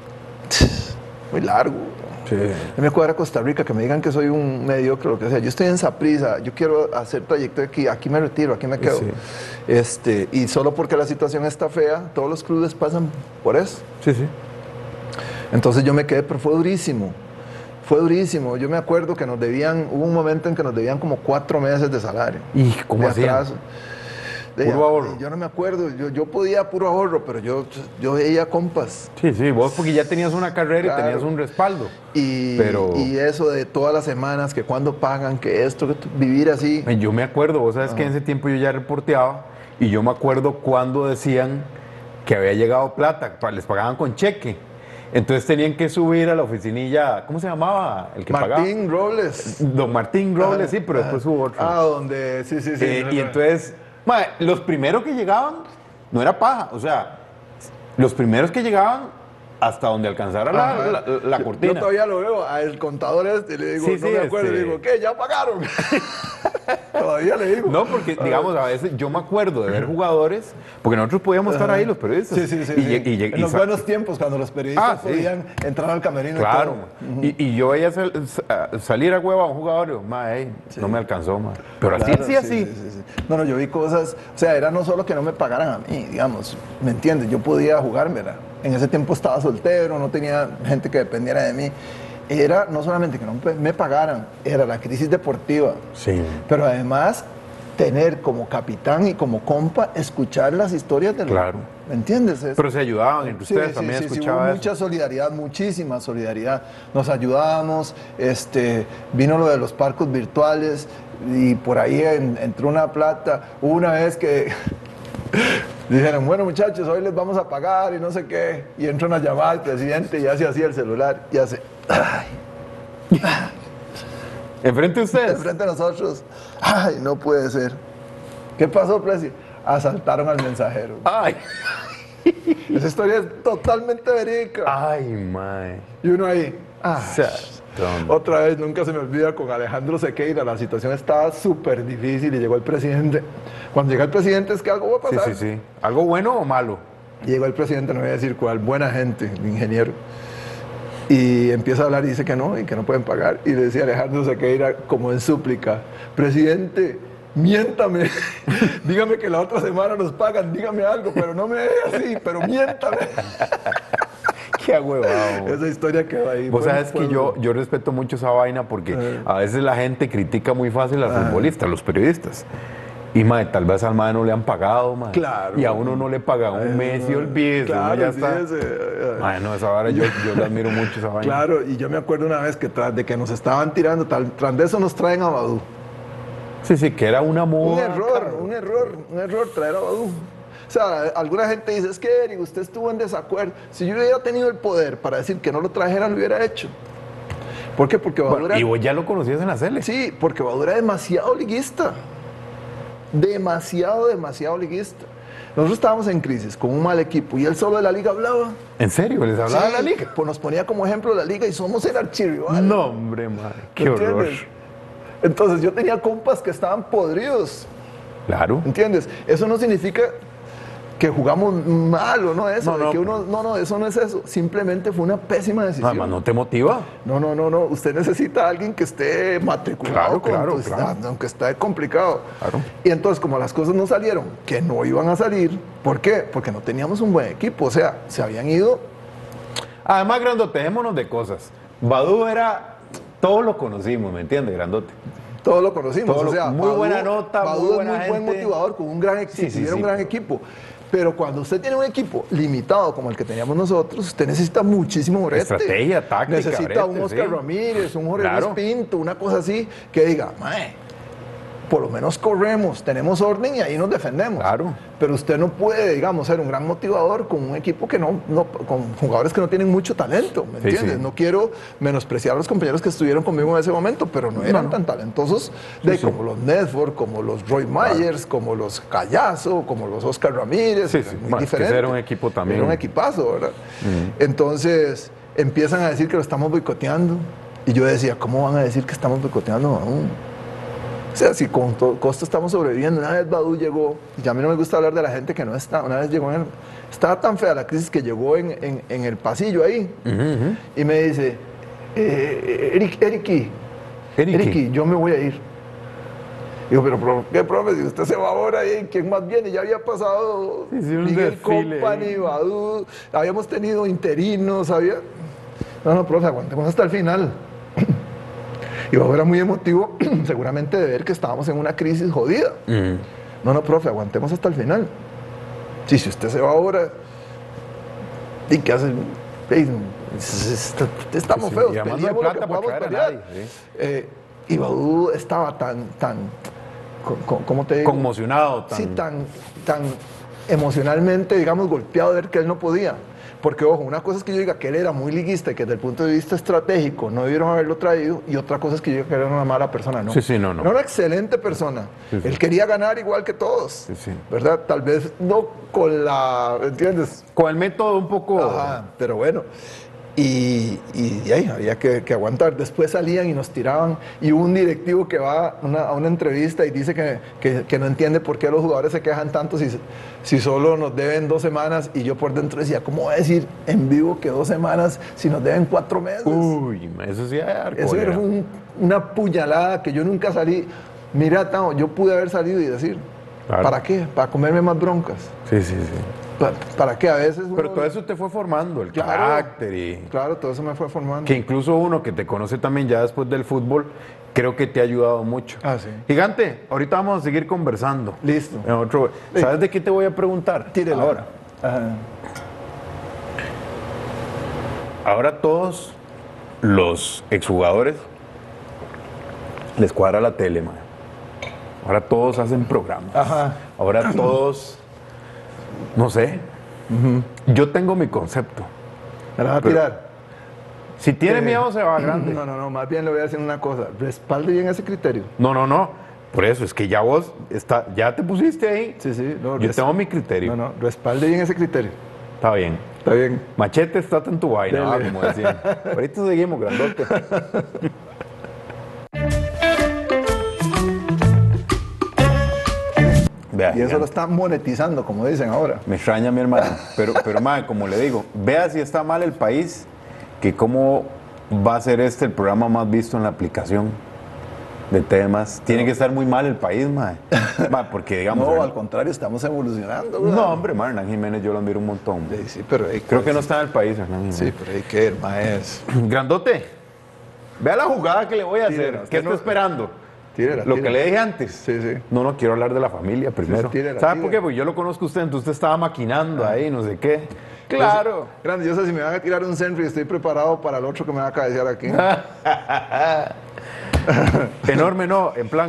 muy largo. Sí. Yo me acuerdo a Costa Rica, que me digan que soy un mediocre, lo que sea. Yo estoy en Saprissa, yo quiero hacer trayectoria aquí, aquí me retiro, aquí me quedo. Sí. Este, y solo porque la situación está fea, todos los clubes pasan por eso. Sí, sí. Entonces yo me quedé, pero fue durísimo. Fue durísimo. Yo me acuerdo que nos debían, hubo un momento en que nos debían como cuatro meses de salario. ¿Y cómo hacían? De, puro ahorro. Yo no me acuerdo, yo, yo podía puro ahorro, pero yo, yo veía compas. Sí, sí, vos porque ya tenías una carrera claro. y tenías un respaldo. Y, pero... y eso de todas las semanas, que cuando pagan, que esto, que tú, vivir así. Yo me acuerdo, vos sabes ah. que en ese tiempo yo ya reporteaba y yo me acuerdo cuando decían que había llegado plata, les pagaban con cheque. Entonces tenían que subir a la oficinilla, ¿cómo se llamaba? El que Martín pagaba. Martín Robles. Don Martín Robles, ah, sí, pero después ah, hubo otro. Ah, donde, sí, sí, sí. Eh, no, y no. entonces, madre, los primeros que llegaban, no era paja, o sea, los primeros que llegaban hasta donde alcanzara la, la, la cortina. Yo todavía lo veo al contador este, le digo, sí, no sí, me acuerdo, este... le digo, ¿qué? ¿Ya pagaron? Todavía le digo. No, porque, digamos, a veces yo me acuerdo de ver jugadores, porque nosotros podíamos estar ahí, los periodistas. Sí, sí, sí. Y, sí. Y, y, en y, los y, buenos tiempos, cuando los periodistas ah, podían sí. entrar al camerino claro. y todo. Uh-huh. y, y yo veía sal, salir a hueva a un jugador y digo, ma, hey, sí. no me alcanzó, ma. Pero claro, así, así, sí, así. Sí, sí, sí. No, no, yo vi cosas, o sea, era no solo que no me pagaran a mí, digamos, ¿me entiendes? Yo podía jugármela. En ese tiempo estaba soltero, no tenía gente que dependiera de mí. Era no solamente que no me pagaran, era la crisis deportiva. Sí. Pero además, tener como capitán y como compa, escuchar las historias de los... Claro. ¿Me entiendes? Es, Pero se ayudaban entre sí, ustedes, sí, también sí, escuchaba sí, hubo eso. mucha solidaridad, muchísima solidaridad. Nos ayudábamos, este, vino lo de los parcos virtuales y por ahí en, entró una plata. Hubo una vez que dijeron, bueno muchachos, hoy les vamos a pagar y no sé qué. Y entra una llamada al presidente y ya se hacía el celular y hace... Ay. ¿Enfrente de ustedes? Enfrente de nosotros. Ay, no puede ser. ¿Qué pasó, Presi? Asaltaron al mensajero. Ay. Esa historia es totalmente verídica. Ay, mae. Y uno ahí. Ah, Don. Otra vez, nunca se me olvida, con Alejandro Sequeira, la situación estaba súper difícil y llegó el presidente. Cuando llega el presidente es que algo va a pasar. Sí, sí, sí. ¿Algo bueno o malo? Llegó el presidente, no voy a decir cuál, buena gente, el ingeniero. Y empieza a hablar y dice que no, y que no pueden pagar. Y le decía Alejandro Sequeira, como en súplica, presidente, miéntame, dígame que la otra semana nos pagan, dígame algo, pero no me deje así, pero miéntame. Qué agüevado. Esa historia quedó ahí. Vos sabes que yo, yo respeto mucho esa vaina porque eh. a veces la gente critica muy fácil a los ah. futbolistas, a los periodistas. Y mae, tal vez al mae no le han pagado, mae. Claro. Y a uno no le pagan un mes y olvídese, claro, uno ya está. Mae, no, esa vara yo, yo le admiro mucho esa vaina. Claro, y yo me acuerdo una vez que tras de que nos estaban tirando, tal, tras de eso nos traen a Badú. Sí, sí, que era una moda. Un error, claro. un error, un error traer a Badú. O sea, alguna gente dice, es que Eric, usted estuvo en desacuerdo. Si yo hubiera tenido el poder para decir que no lo trajera, lo hubiera hecho. ¿Por qué? Porque Badú bueno, era... Y vos ya lo conocías en la Cele. Sí, porque Badú era demasiado liguista. Demasiado, demasiado liguista. Nosotros estábamos en crisis, con un mal equipo, y él solo de la liga hablaba. ¿En serio? ¿Les hablaba sí, de la liga? Pues nos ponía como ejemplo la liga y somos el archirrival. No, hombre, madre, qué horror. Entonces yo tenía compas que estaban podridos. Claro. ¿Entiendes? Eso no significa que jugamos mal o no eso, no, de no. que uno, no, no, eso no es eso. Simplemente fue una pésima decisión. Además, ¿no te motiva? No, no, no, no. Usted necesita a alguien que esté matriculado. Claro, claro, con, claro. Aunque esté complicado. Claro. Y entonces, como las cosas no salieron, que no iban a salir, ¿por qué? Porque no teníamos un buen equipo. O sea, se habían ido. Además, Grandote, dejémonos de cosas. Badú era, todos lo conocimos, ¿me entiendes, Grandote? Todos lo conocimos. Todo o sea, muy Badú, buena nota, Badú muy buena es muy gente. buen motivador, con un gran equipo. Sí, sí, era sí. un gran equipo. Pero cuando usted tiene un equipo limitado como el que teníamos nosotros, usted necesita muchísimo brete. Estrategia, táctica, necesita brete, un Oscar sí. Ramírez, un Jorge Claro. Luis Pinto, una cosa así, que diga, mae, por lo menos corremos, tenemos orden y ahí nos defendemos. Claro. Pero usted no puede, digamos, ser un gran motivador con un equipo que no, no con jugadores que no tienen mucho talento, ¿me Sí, entiendes? sí. No quiero menospreciar a los compañeros que estuvieron conmigo en ese momento, pero no eran No. tan talentosos de Sí, sí. como los Nedford, como los Roy Myers, Claro. como los Callazo, como los Oscar Ramírez. Sí, sí. Muy Bueno, diferente. que era un equipo también. Era un equipazo, ¿verdad? Mm. Entonces empiezan a decir que lo estamos boicoteando. Y yo decía, ¿cómo van a decir que estamos boicoteando aún? O sea, si con todo costo estamos sobreviviendo. Una vez Badú llegó, y a mí no me gusta hablar de la gente que no está, una vez llegó, en el, estaba tan fea la crisis que llegó en, en, en el pasillo ahí, uh -huh. y me dice, eh, Eric, Eriki, Eriki, yo me voy a ir. Digo, pero ¿qué, profe? Si usted se va ahora, ¿eh? ¿Quién más viene? Ya había pasado sí, sí, Miguel Company, Badú, habíamos tenido interinos, había... No, no, profe, aguantemos hasta el final. Y Badú era muy emotivo, seguramente de ver que estábamos en una crisis jodida. Mm. No, no, profe, aguantemos hasta el final. Sí, si usted se va ahora, ¿y qué hace? Hey, estamos sí, feos, peleamos no lo que podamos pelear. Nadie, ¿sí? eh, y Badú estaba tan, tan, ¿cómo te digo? Conmocionado. Tan... Sí, tan, tan emocionalmente, digamos, golpeado de ver que él no podía. Porque, ojo, una cosa es que yo diga que él era muy liguista y que desde el punto de vista estratégico no debieron haberlo traído, y otra cosa es que yo diga que era una mala persona, ¿no? Sí, sí, no, no. Era una excelente persona. Sí, sí. Él quería ganar igual que todos, sí, sí. ¿verdad? Tal vez no con la, ¿entiendes? Con el método un poco... Ajá, pero bueno. Y, y, y ahí había que, que aguantar. Después salían y nos tiraban, y hubo un directivo que va una, a una entrevista y dice que, que, que no entiende por qué los jugadores se quejan tanto si, si solo nos deben dos semanas, y yo por dentro decía, ¿cómo voy a decir en vivo que dos semanas si nos deben cuatro meses? Uy, eso sí es Eso era un, una puñalada que yo nunca salí. Mira, Tao, yo pude haber salido y decir, claro. ¿Para qué? Para comerme más broncas. Sí, sí, sí. ¿Para qué? A veces uno... Pero todo eso te fue formando, el claro, carácter y... Claro, todo eso me fue formando. Que incluso uno que te conoce también ya después del fútbol, creo que te ha ayudado mucho. Ah, sí. Gigante, ahorita vamos a seguir conversando. Listo. En otro... ¿Sabes sí. de qué te voy a preguntar? Tírela. Ahora. Ajá. Ahora todos los exjugadores les cuadra la tele, man. Ahora todos hacen programas. Ajá. Ahora todos... No sé, uh-huh. Yo tengo mi concepto. ¿Me la vas a tirar? Si tiene eh, miedo se va grande. No, no, no, más bien le voy a decir una cosa, respalde bien ese criterio. No, no, no, por eso es que ya vos, está, ya te pusiste ahí. Sí, sí. No, yo tengo mi criterio. No, no, respalde bien ese criterio. Está bien. Está bien. Machete, estate en tu vaina, ¿no? Como decían. Ahorita seguimos, grandote. Vea, y eso ya lo están monetizando, como dicen ahora. Me extraña, mi hermano. Pero, pero madre, como le digo, vea si está mal el país, que cómo va a ser este el programa más visto en la aplicación de temas. Tiene no. que estar muy mal el país, madre. madre porque digamos... No, al contrario, estamos evolucionando. ¿verdad? No, hombre, madre, Hernán Jiménez yo lo admiro un montón. Sí, sí, pero... Hay Creo que no está en el país, Hernán Jiménez. Sí, pero hay que ir, maestro. Grandote, vea la jugada que le voy a hacer. Tírela, ¿Qué está no... esperando? Tírela, lo tírela. que le dije antes. Sí, sí. No, no quiero hablar de la familia primero. Sí, tírela, ¿Sabe tírela. por qué? Porque yo lo conozco a usted, entonces usted estaba maquinando ah. ahí, no sé qué. Claro. Pues, grande, yo sé si me van a tirar un centro y estoy preparado para el otro que me va a cabecear aquí. Enorme, no, en plan,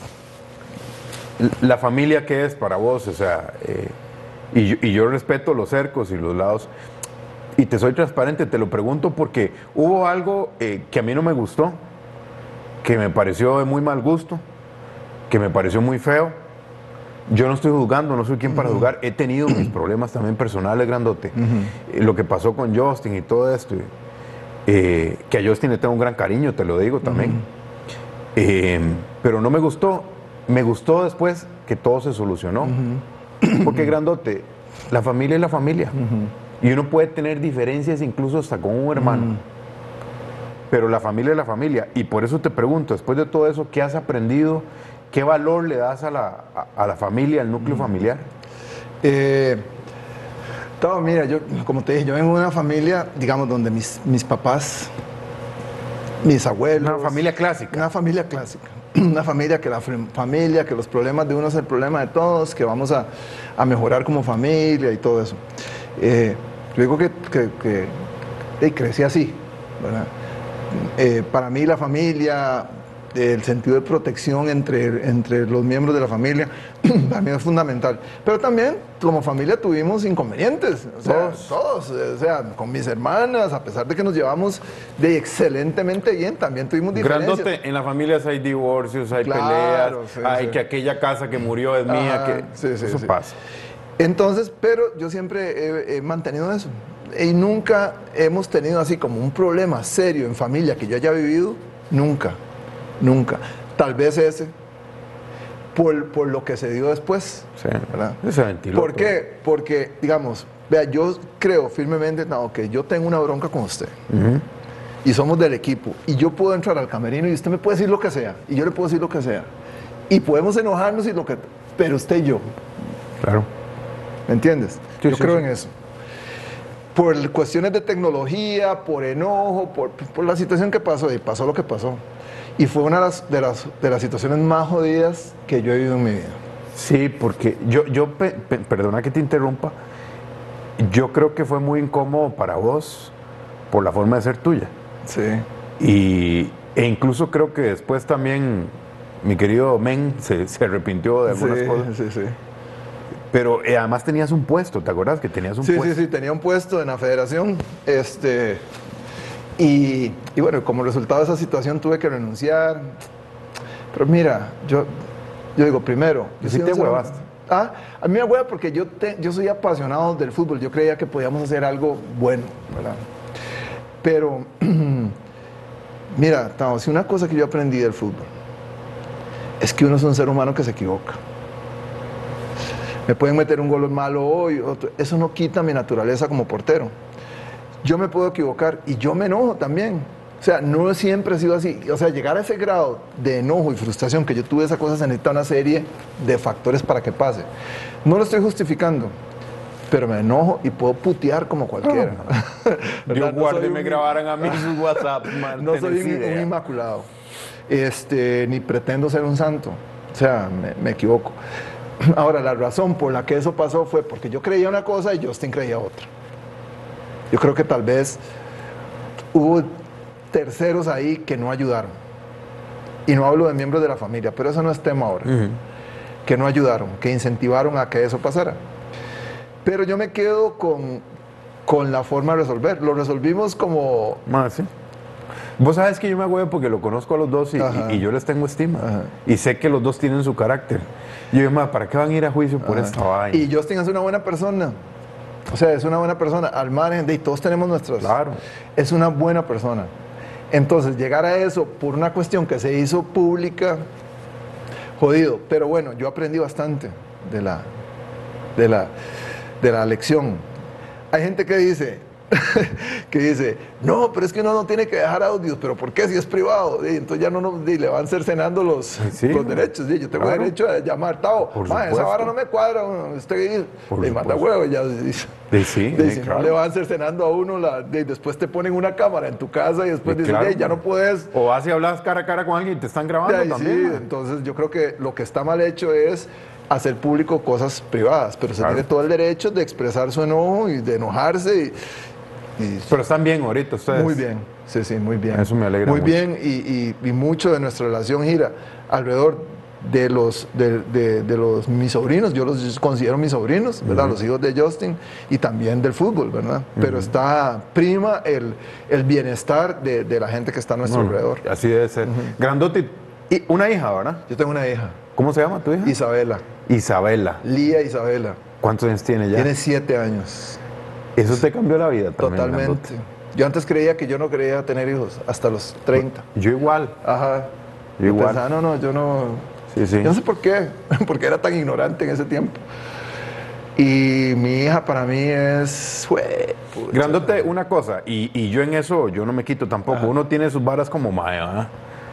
la familia que es para vos, o sea, eh, y, yo, y yo respeto los cercos y los lados, y te soy transparente, te lo pregunto porque hubo algo eh, que a mí no me gustó, que me pareció de muy mal gusto, que me pareció muy feo. Yo no estoy juzgando, no soy quien para juzgar. He tenido mis problemas también personales, grandote. Uh-huh. Lo que pasó con Justin y todo esto, eh, que a Justin le tengo un gran cariño, te lo digo también. Uh-huh. eh, pero no me gustó. Me gustó después que todo se solucionó. Uh-huh. Porque, grandote, la familia es la familia. Uh-huh. Y uno puede tener diferencias incluso hasta con un hermano. Uh-huh. Pero la familia es la familia. Y por eso te pregunto, después de todo eso, ¿qué has aprendido? ¿Qué valor le das a la, a, a la familia, al núcleo mm. familiar? Eh, todo, mira, yo, como te dije, yo vengo de una familia, digamos, donde mis, mis papás, mis abuelos... Una familia clásica. Una familia clásica. Una familia que la familia, que los problemas de uno es el problema de todos, que vamos a, a mejorar como familia y todo eso. Eh, yo digo que, que, que hey, crecí así, ¿verdad? Eh, para mí la familia, el sentido de protección entre, entre los miembros de la familia, para mí es fundamental. Pero también como familia tuvimos inconvenientes, o sea, todos. todos, o sea, con mis hermanas, a pesar de que nos llevamos de excelentemente bien, también tuvimos diferencias. Grandote, en las familias hay divorcios, hay claro, peleas, sí, hay sí. que aquella casa que murió es mía, ah, que sí, sí, eso sí. pasa. Entonces, pero yo siempre he, he mantenido eso. Y nunca hemos tenido así como un problema serio en familia que yo haya vivido, nunca, nunca. Tal vez ese, por, por lo que se dio después. Sí, ¿verdad? Se ventiló. ¿Por qué? Porque, digamos, vea, yo creo firmemente, no, que yo tengo una bronca con usted. Uh-huh. Y somos del equipo. Y yo puedo entrar al camerino y usted me puede decir lo que sea. Y yo le puedo decir lo que sea. Y podemos enojarnos y lo que... Pero usted y yo. Claro. ¿Me entiendes? Sí, yo sí, creo sí. en eso. Por cuestiones de tecnología, por enojo, por, por la situación que pasó. Y pasó lo que pasó. Y fue una de las, de, las, de las situaciones más jodidas que yo he vivido en mi vida. Sí, porque yo, yo pe, pe, perdona que te interrumpa, yo creo que fue muy incómodo para vos por la forma de ser tuya. Sí. Y, e incluso creo que después también mi querido Men se, se arrepintió de algunas sí, cosas. Sí, sí. Pero eh, además tenías un puesto, ¿te acuerdas que tenías un sí, puesto? Sí, sí, tenía un puesto en la federación. Este, y, y bueno, como resultado de esa situación tuve que renunciar. Pero mira, yo, yo digo, primero... ¿Y si te huevaste? Ah, a mí me hueva porque yo, te, yo soy apasionado del fútbol. Yo creía que podíamos hacer algo bueno, ¿verdad? Pero, mira, Tao, si una cosa que yo aprendí del fútbol es que uno es un ser humano que se equivoca. Me pueden meter un gol malo hoy, otro. Eso no quita mi naturaleza como portero. Yo me puedo equivocar y yo me enojo también. O sea, no siempre ha sido así. O sea, llegar a ese grado de enojo y frustración que yo tuve, esa cosa se necesita una serie de factores para que pase. No lo estoy justificando, pero me enojo y puedo putear como cualquiera. Oh. Yo no guardé y me un... grabaran a mí sus WhatsApp. Man, no soy un, un inmaculado, este, ni pretendo ser un santo. O sea, me, me equivoco. Ahora, la razón por la que eso pasó fue porque yo creía una cosa y Justin creía otra. Yo creo que tal vez hubo terceros ahí que no ayudaron. Y no hablo de miembros de la familia, pero eso no es tema ahora. Uh-huh. Que no ayudaron, que incentivaron a que eso pasara. Pero yo me quedo con, con la forma de resolver. Lo resolvimos como... Ah, ¿sí? Vos sabes que yo me agüeo porque lo conozco a los dos y, y, y yo les tengo estima. Ajá. Y sé que los dos tienen su carácter. Y yo digo, ¿para qué van a ir a juicio por Ajá. esta vaina? Y Justin es una buena persona. O sea, es una buena persona. Al margen de... Y todos tenemos nuestros... Claro. Es una buena persona. Entonces, llegar a eso por una cuestión que se hizo pública, jodido. Pero bueno, yo aprendí bastante de la, de la, de la lección. Hay gente que dice, que dice, no, pero es que uno no tiene que dejar audios, pero ¿por qué si es privado? Y entonces ya no nos, y le van cercenando los, sí, los derechos. Y yo tengo claro. derecho a llamar, Tao, esa vara no me cuadra, usted le manda huevo y ya dice. Sí, sí, de, sí, si claro. no le van cercenando a uno, la, de, después te ponen una cámara en tu casa y después sí, dicen, claro, ya no puedes. O vas y hablas cara a cara con alguien y te están grabando ahí, también. Sí, man. Entonces yo creo que lo que está mal hecho es hacer público cosas privadas, pero se claro. tiene todo el derecho de expresar su enojo y de enojarse. Y, y pero están bien ahorita ustedes. Muy bien, sí, sí, muy bien. Eso me alegra Muy mucho. bien y, y, y mucho de nuestra relación gira alrededor de los, de, de, de los mis sobrinos, yo los considero mis sobrinos, ¿verdad? Uh-huh. Los hijos de Justin y también del fútbol, ¿verdad? Uh-huh. Pero está prima el, el bienestar de, de la gente que está a nuestro uh-huh. alrededor. Así debe ser. Uh-huh. Grandote, y una hija, ¿verdad? Yo tengo una hija. ¿Cómo se llama tu hija? Isabela. Isabela. Lía Isabela. ¿Cuántos años tiene ya? Tiene siete años. ¿Eso te cambió la vida también? Totalmente. Grandote. Yo antes creía que yo no quería tener hijos hasta los treinta. Yo igual. Ajá. Yo igual. Pensaba, no, no, yo no... Sí, sí. Yo no sé por qué, porque era tan ignorante en ese tiempo. Y mi hija para mí es... Fue, Grandote, una cosa, y, y yo en eso, yo no me quito tampoco. Ajá. Uno tiene sus varas como mae, ¿verdad?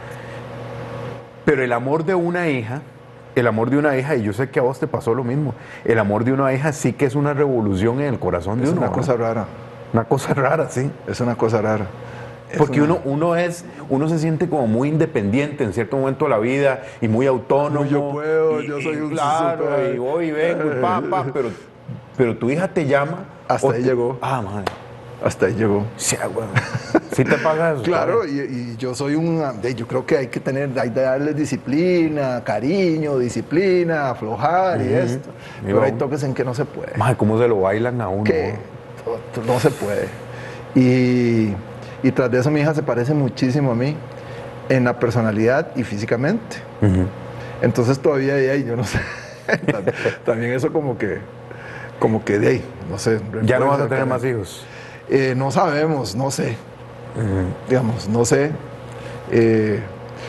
Pero el amor de una hija, el amor de una hija, y yo sé que a vos te pasó lo mismo, el amor de una hija sí que es una revolución en el corazón de es uno. Es una cosa rara. Una cosa rara, sí. Es una cosa rara. Porque uno, uno es, uno se siente como muy independiente en cierto momento de la vida y muy autónomo. Muy yo puedo, y, yo soy y, un claro, super... y voy y vengo y papá, pero, pero tu hija te llama. Hasta ahí te... llegó. Ah, madre. Hasta ahí llegó. Sí, bueno. Sí te pasa eso. Claro, y, y yo soy un, yo creo que hay que tener, hay que darle disciplina, cariño, disciplina, aflojar uh-huh. y esto. Pero Digo, hay toques en que no se puede. Madre, ¿cómo se lo bailan a uno? Que no, no se puede. Y... Y tras de eso mi hija se parece muchísimo a mí en la personalidad y físicamente. Uh-huh. Entonces todavía de ahí, yo no sé, también eso como que, como que de ahí, no sé. ¿Ya no vas a tener más hijos? Eh, no sabemos, no sé, uh-huh. digamos, no sé. Eh,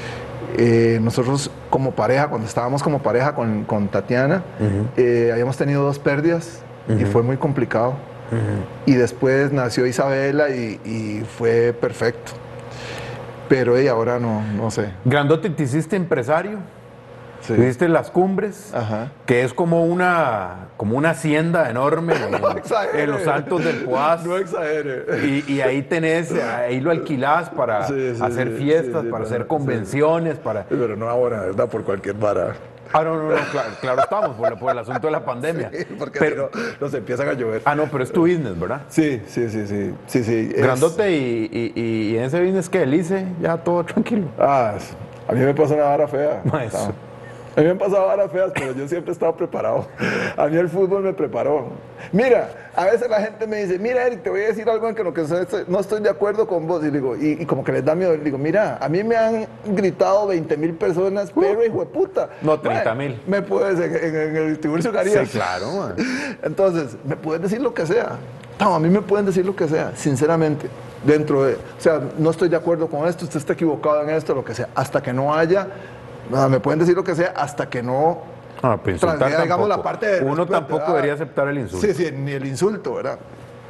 Eh, nosotros como pareja, cuando estábamos como pareja con, con Tatiana, uh-huh. eh, habíamos tenido dos pérdidas uh-huh. y fue muy complicado. Uh-huh. Y después nació Isabela y, y fue perfecto. Pero ella ahora no, no sé. Grandote, ¿te hiciste empresario? Sí. Tuviste Las Cumbres, Ajá. que es como una, como una hacienda enorme no en, en los altos del Poás. No exagere. Y, y ahí tenés, ahí lo alquilás para sí, sí, hacer sí, fiestas, sí, para no, hacer convenciones, sí. para... Pero no ahora, ¿verdad? Por cualquier vara. Ah, no, no, no, claro, claro estamos, por, por el asunto de la pandemia. Sí, porque pero, si no, nos empiezan a llover. Ah, no, pero es tu business, ¿verdad? Sí, sí, sí, sí. sí, sí Grandote, es... y, y, y en ese business, ¿qué? Elice, ya todo tranquilo. Ah, a mí me pasó una vara fea. Maestro. A mí me han pasado varas feas, pero yo siempre he estado preparado. A mí el fútbol me preparó. Mira, a veces la gente me dice, mira, Eric, te voy a decir algo en que, lo que no estoy de acuerdo con vos. Y, digo, y, y como que les da miedo. Y digo, mira, a mí me han gritado veinte mil personas, pero hijo de puta. No, treinta mil. Me puedes, en, en, en el Tiburcio Carías. Sí, claro, man. Entonces, me puedes decir lo que sea. No, a mí me pueden decir lo que sea, sinceramente. Dentro de, o sea, no estoy de acuerdo con esto, usted está equivocado en esto, lo que sea. Hasta que no haya... No, me pueden decir lo que sea hasta que no ah, pues transgreda, digamos, la parte de uno respeto, tampoco ¿verdad? Debería aceptar el insulto. Sí, sí, ni el insulto, ¿verdad?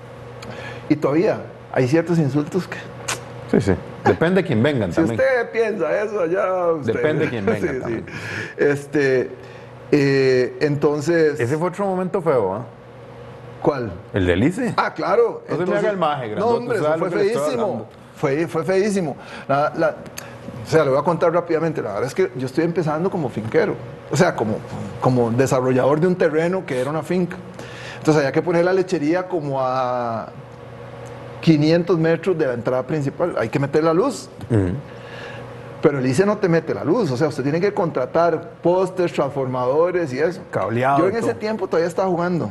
Y todavía hay ciertos insultos que... Sí, sí. Depende de quién vengan si también. Si usted piensa eso, ya usted... Depende de quién venga sí, también. Sí. Este, eh, entonces... Ese fue otro momento feo, ¿ah? ¿eh? ¿Cuál? ¿El de Elice? Ah, claro. No entonces, se me haga el maje, No, hombre, eso fue feísimo. Fue, fue feísimo. La, la, o sea, le voy a contar rápidamente. La verdad es que yo estoy empezando como finquero. O sea, como, como desarrollador de un terreno que era una finca. Entonces había que poner la lechería como a quinientos metros de la entrada principal. Hay que meter la luz. Uh-huh. Pero el I C E no te mete la luz. O sea, usted tiene que contratar postes, transformadores y eso. Cableado. Yo en ese tiempo todavía estaba jugando.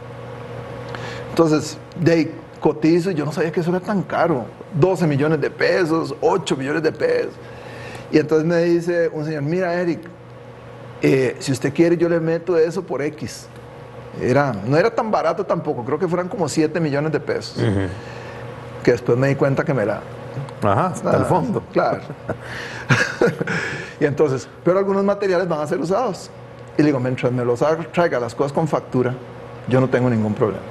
Entonces, de cotizo, yo no sabía que eso era tan caro. doce millones de pesos, ocho millones de pesos. Y entonces me dice un señor, mira, Eric, eh, si usted quiere yo le meto eso por X. Era, no era tan barato tampoco, creo que fueran como siete millones de pesos. Uh-huh. Que después me di cuenta que me la... Ajá, hasta ah, el fondo. Claro. Y entonces, pero algunos materiales van a ser usados. Y le digo, mientras me los traiga las cosas con factura, yo no tengo ningún problema.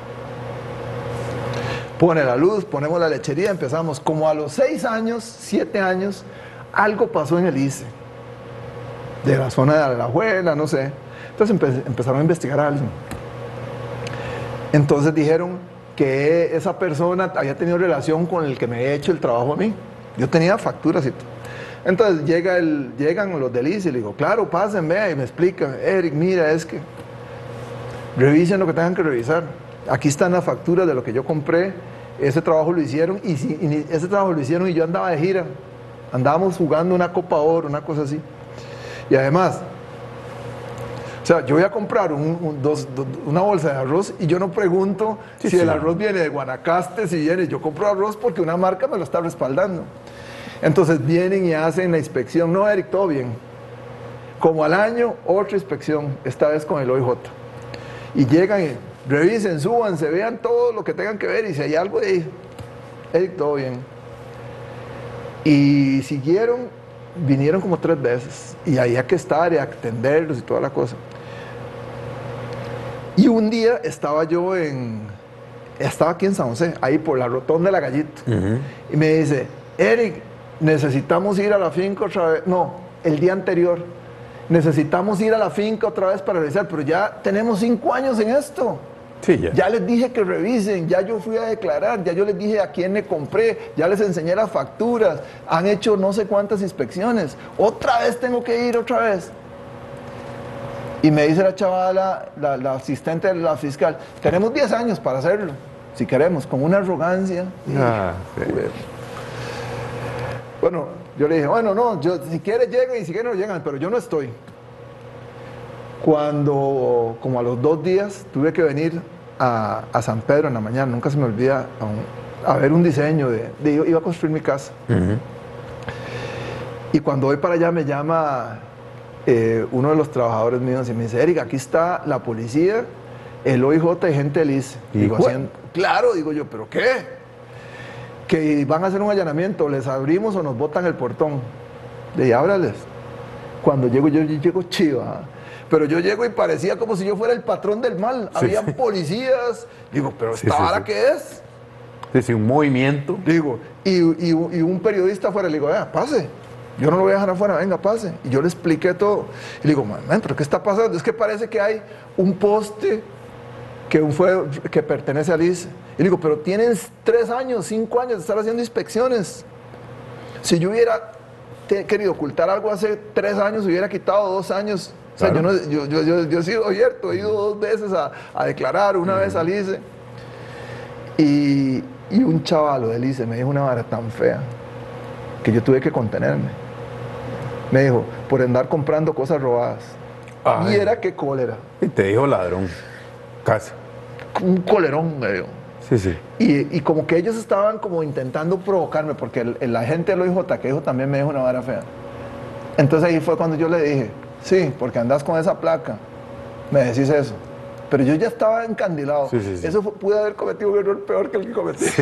Pone la luz, ponemos la lechería, empezamos. Como a los seis años, siete años, algo pasó en el I C E. De la zona de la abuela, no sé. Entonces empe empezaron a investigar a alguien. Entonces dijeron que esa persona había tenido relación con el que me había hecho el trabajo a mí. Yo tenía facturas y todo. Entonces llega el, llegan los del I C E y le digo, claro, pasen, vea, y me explican, Eric, mira, es que revisen lo que tengan que revisar. Aquí están las facturas de lo que yo compré, ese trabajo lo hicieron, y, si, y ese trabajo lo hicieron y yo andaba de gira, andábamos jugando una Copa Oro, una cosa así. Y además, o sea, yo voy a comprar un, un, dos, dos, una bolsa de arroz y yo no pregunto sí, si sí. el arroz viene de Guanacaste, si viene, yo compro arroz porque una marca me lo está respaldando. Entonces vienen y hacen la inspección, no, Eric, todo bien. Como al año, otra inspección, esta vez con el O I J. Y llegan y revisen, súbanse, vean todo lo que tengan que ver y si hay algo de ahí, Eric, todo bien. Y siguieron, vinieron como tres veces y había que estar y atenderlos y toda la cosa. Y un día estaba yo en, estaba aquí en San José, ahí por la rotonda de la Gallito, uh-huh. y me dice, Eric, necesitamos ir a la finca otra vez, no, el día anterior, necesitamos ir a la finca otra vez para revisar, pero ya tenemos cinco años en esto. Sí, ya. ya les dije que revisen, ya yo fui a declarar, ya yo les dije a quién le compré, ya les enseñé las facturas, han hecho no sé cuántas inspecciones, otra vez tengo que ir, otra vez. Y me dice la chavala, la, la asistente de la fiscal, tenemos diez años para hacerlo, si queremos, con una arrogancia. Ah, sí. Bueno, yo le dije, bueno, no, yo, si quieres lleguen y si quieren no llegan, pero yo no estoy. Cuando, como a los dos días, tuve que venir a, a San Pedro en la mañana, nunca se me olvida, a, un, a ver un diseño, de, de iba a construir mi casa. Uh-huh. Y cuando voy para allá me llama eh, uno de los trabajadores míos y me dice, Eric, aquí está la policía, el O I J y gente del I C E. Digo, haciendo, claro, digo yo, ¿pero qué? Que van a hacer un allanamiento, ¿les abrimos o nos botan el portón? Le dije, ábrales. Cuando llego, yo, yo llego chiva, pero yo llego y parecía como si yo fuera el patrón del mal. Sí, Habían sí. policías. Digo, pero Sí, ¿esta sí, vara sí. qué es? Sí, sí, un movimiento. Digo, y, y, y un periodista afuera, le digo, vea, pase. Yo no lo voy a dejar afuera, venga, pase. Y yo le expliqué todo. Y le digo, man, man, ¿pero qué está pasando? Es que parece que hay un poste que, un fue, que pertenece al I C E. Y le digo, pero tienen tres años, cinco años de estar haciendo inspecciones. Si yo hubiera te- querido ocultar algo hace tres años, hubiera quitado dos años. O sea, Claro. yo, no, yo, yo, yo, yo he sido abierto, he ido dos veces a, a declarar, una uh-huh. vez al I C E. Y, y un chavalo del I C E me dijo una vara tan fea que yo tuve que contenerme. Me dijo, por andar comprando cosas robadas. Ay. Y era que cólera. Y te dijo ladrón, casi. Un colerón, me dijo. Sí, sí. Y, y como que ellos estaban como intentando provocarme, porque el, el agente del O I J que dijo también me dijo una vara fea. Entonces ahí fue cuando yo le dije, sí, porque andas con esa placa, me decís eso. Pero yo ya estaba encandilado. Sí, sí, sí. Eso fue, pude haber cometido un error peor que el que cometí. Sí.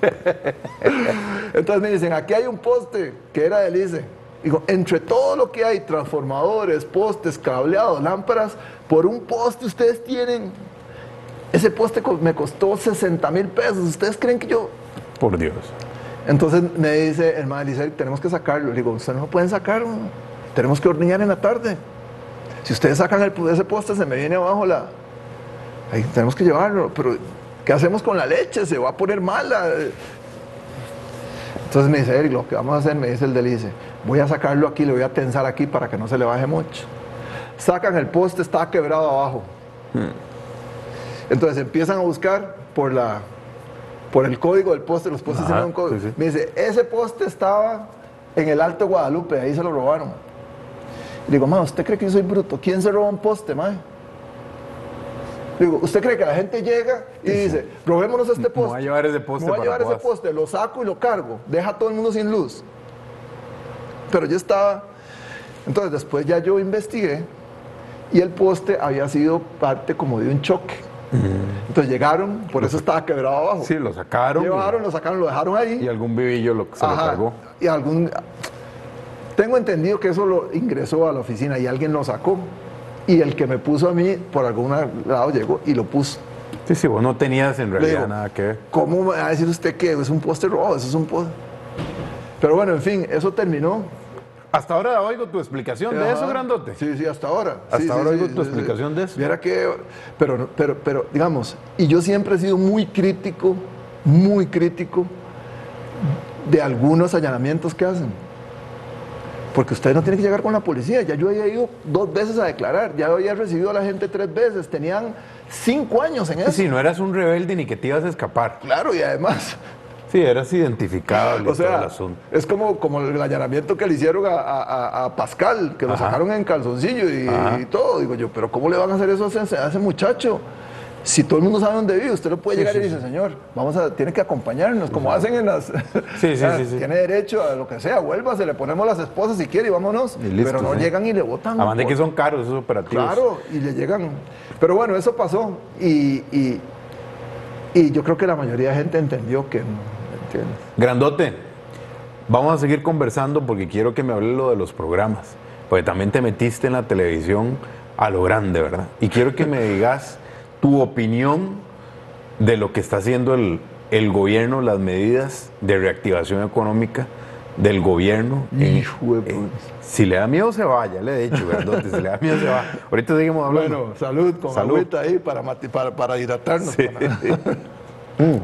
Entonces me dicen, aquí hay un poste que era del I C E. Digo, entre todo lo que hay, transformadores, postes, cableados, lámparas, por un poste ustedes tienen... Ese poste me costó sesenta mil pesos. ¿Ustedes creen que yo...? Por Dios. Entonces me dice el madre, dice, tenemos que sacarlo. Le digo, ustedes no pueden sacarlo. Tenemos que hornear en la tarde. Si ustedes sacan el, ese poste, se me viene abajo la... Ahí tenemos que llevarlo. Pero, ¿qué hacemos con la leche? Se va a poner mala. Entonces me dice, Eric, lo que vamos a hacer, me dice el del I C E, voy a sacarlo aquí, le voy a tensar aquí para que no se le baje mucho. Sacan el poste, está quebrado abajo. Hmm. Entonces empiezan a buscar por, la, por el código del poste, los postes tienen un código. Sí, sí. Me dice, ese poste estaba en el Alto Guadalupe, ahí se lo robaron. Y digo, ma, ¿usted cree que yo soy bruto? ¿Quién se roba un poste, ma? Digo, ¿usted cree que la gente llega y dice, robémonos este poste? No va a llevar ese poste. No va a llevar ese poste, lo saco y lo cargo, deja a todo el mundo sin luz. Pero yo estaba... Entonces después ya yo investigué y el poste había sido parte como de un choque. Entonces llegaron, por eso estaba quebrado abajo. Sí, lo sacaron. Llevaron, lo sacaron, lo dejaron ahí. Y algún vivillo lo, se Ajá, lo cargó. Y algún... Tengo entendido que eso lo ingresó a la oficina y alguien lo sacó. Y el que me puso a mí, por algún lado llegó y lo puso. Sí, sí, vos no tenías en realidad digo, nada que ver. ¿Cómo me va a decir usted que es un poste robado? Eso es un poste. Pero bueno, en fin, eso terminó. Hasta ahora oigo tu explicación Ajá. de eso, grandote. Sí, sí, hasta ahora. Hasta sí, ahora sí, oigo sí, tu sí, explicación sí. de eso. Viera que, pero, pero, pero, digamos, y yo siempre he sido muy crítico, muy crítico de algunos allanamientos que hacen. Porque ustedes no tienen que llegar con la policía. Ya yo había ido dos veces a declarar, ya había recibido a la gente tres veces, tenían cinco años en eso. Sí, sí, no eras un rebelde ni que te ibas a escapar. Claro, y además... Sí, eras identificable. O sea, todo el asunto. Es como, como el allanamiento que le hicieron a, a, a Pascal, que lo Ajá. sacaron en calzoncillo y, y todo. Digo yo, pero ¿cómo le van a hacer eso a ese, a ese muchacho? Si todo el mundo sabe dónde vive, usted no puede sí, llegar sí, y dice, sí. señor, vamos a, tiene que acompañarnos, como Ajá. hacen en las... Sí, sí, sí, sí. Tiene derecho a lo que sea, vuélvase, le ponemos las esposas si quiere y vámonos. Y listo, pero no sí. llegan y le botan. Además de que son caros esos operativos. Claro, y le llegan... Pero bueno, eso pasó y, y, y yo creo que la mayoría de gente entendió que... ¿entiendes? Grandote, vamos a seguir conversando porque quiero que me hables lo de los programas, porque también te metiste en la televisión a lo grande, ¿verdad? Y quiero que me digas tu opinión de lo que está haciendo el, el gobierno, las medidas de reactivación económica del gobierno. Hijo de eh, si le da miedo se vaya, le he dicho, Grandote, si le da miedo se va. Ahorita seguimos hablando. Bueno, salud, con salud. Agüita ahí para, para, para hidratarnos. Sí. Para... mm.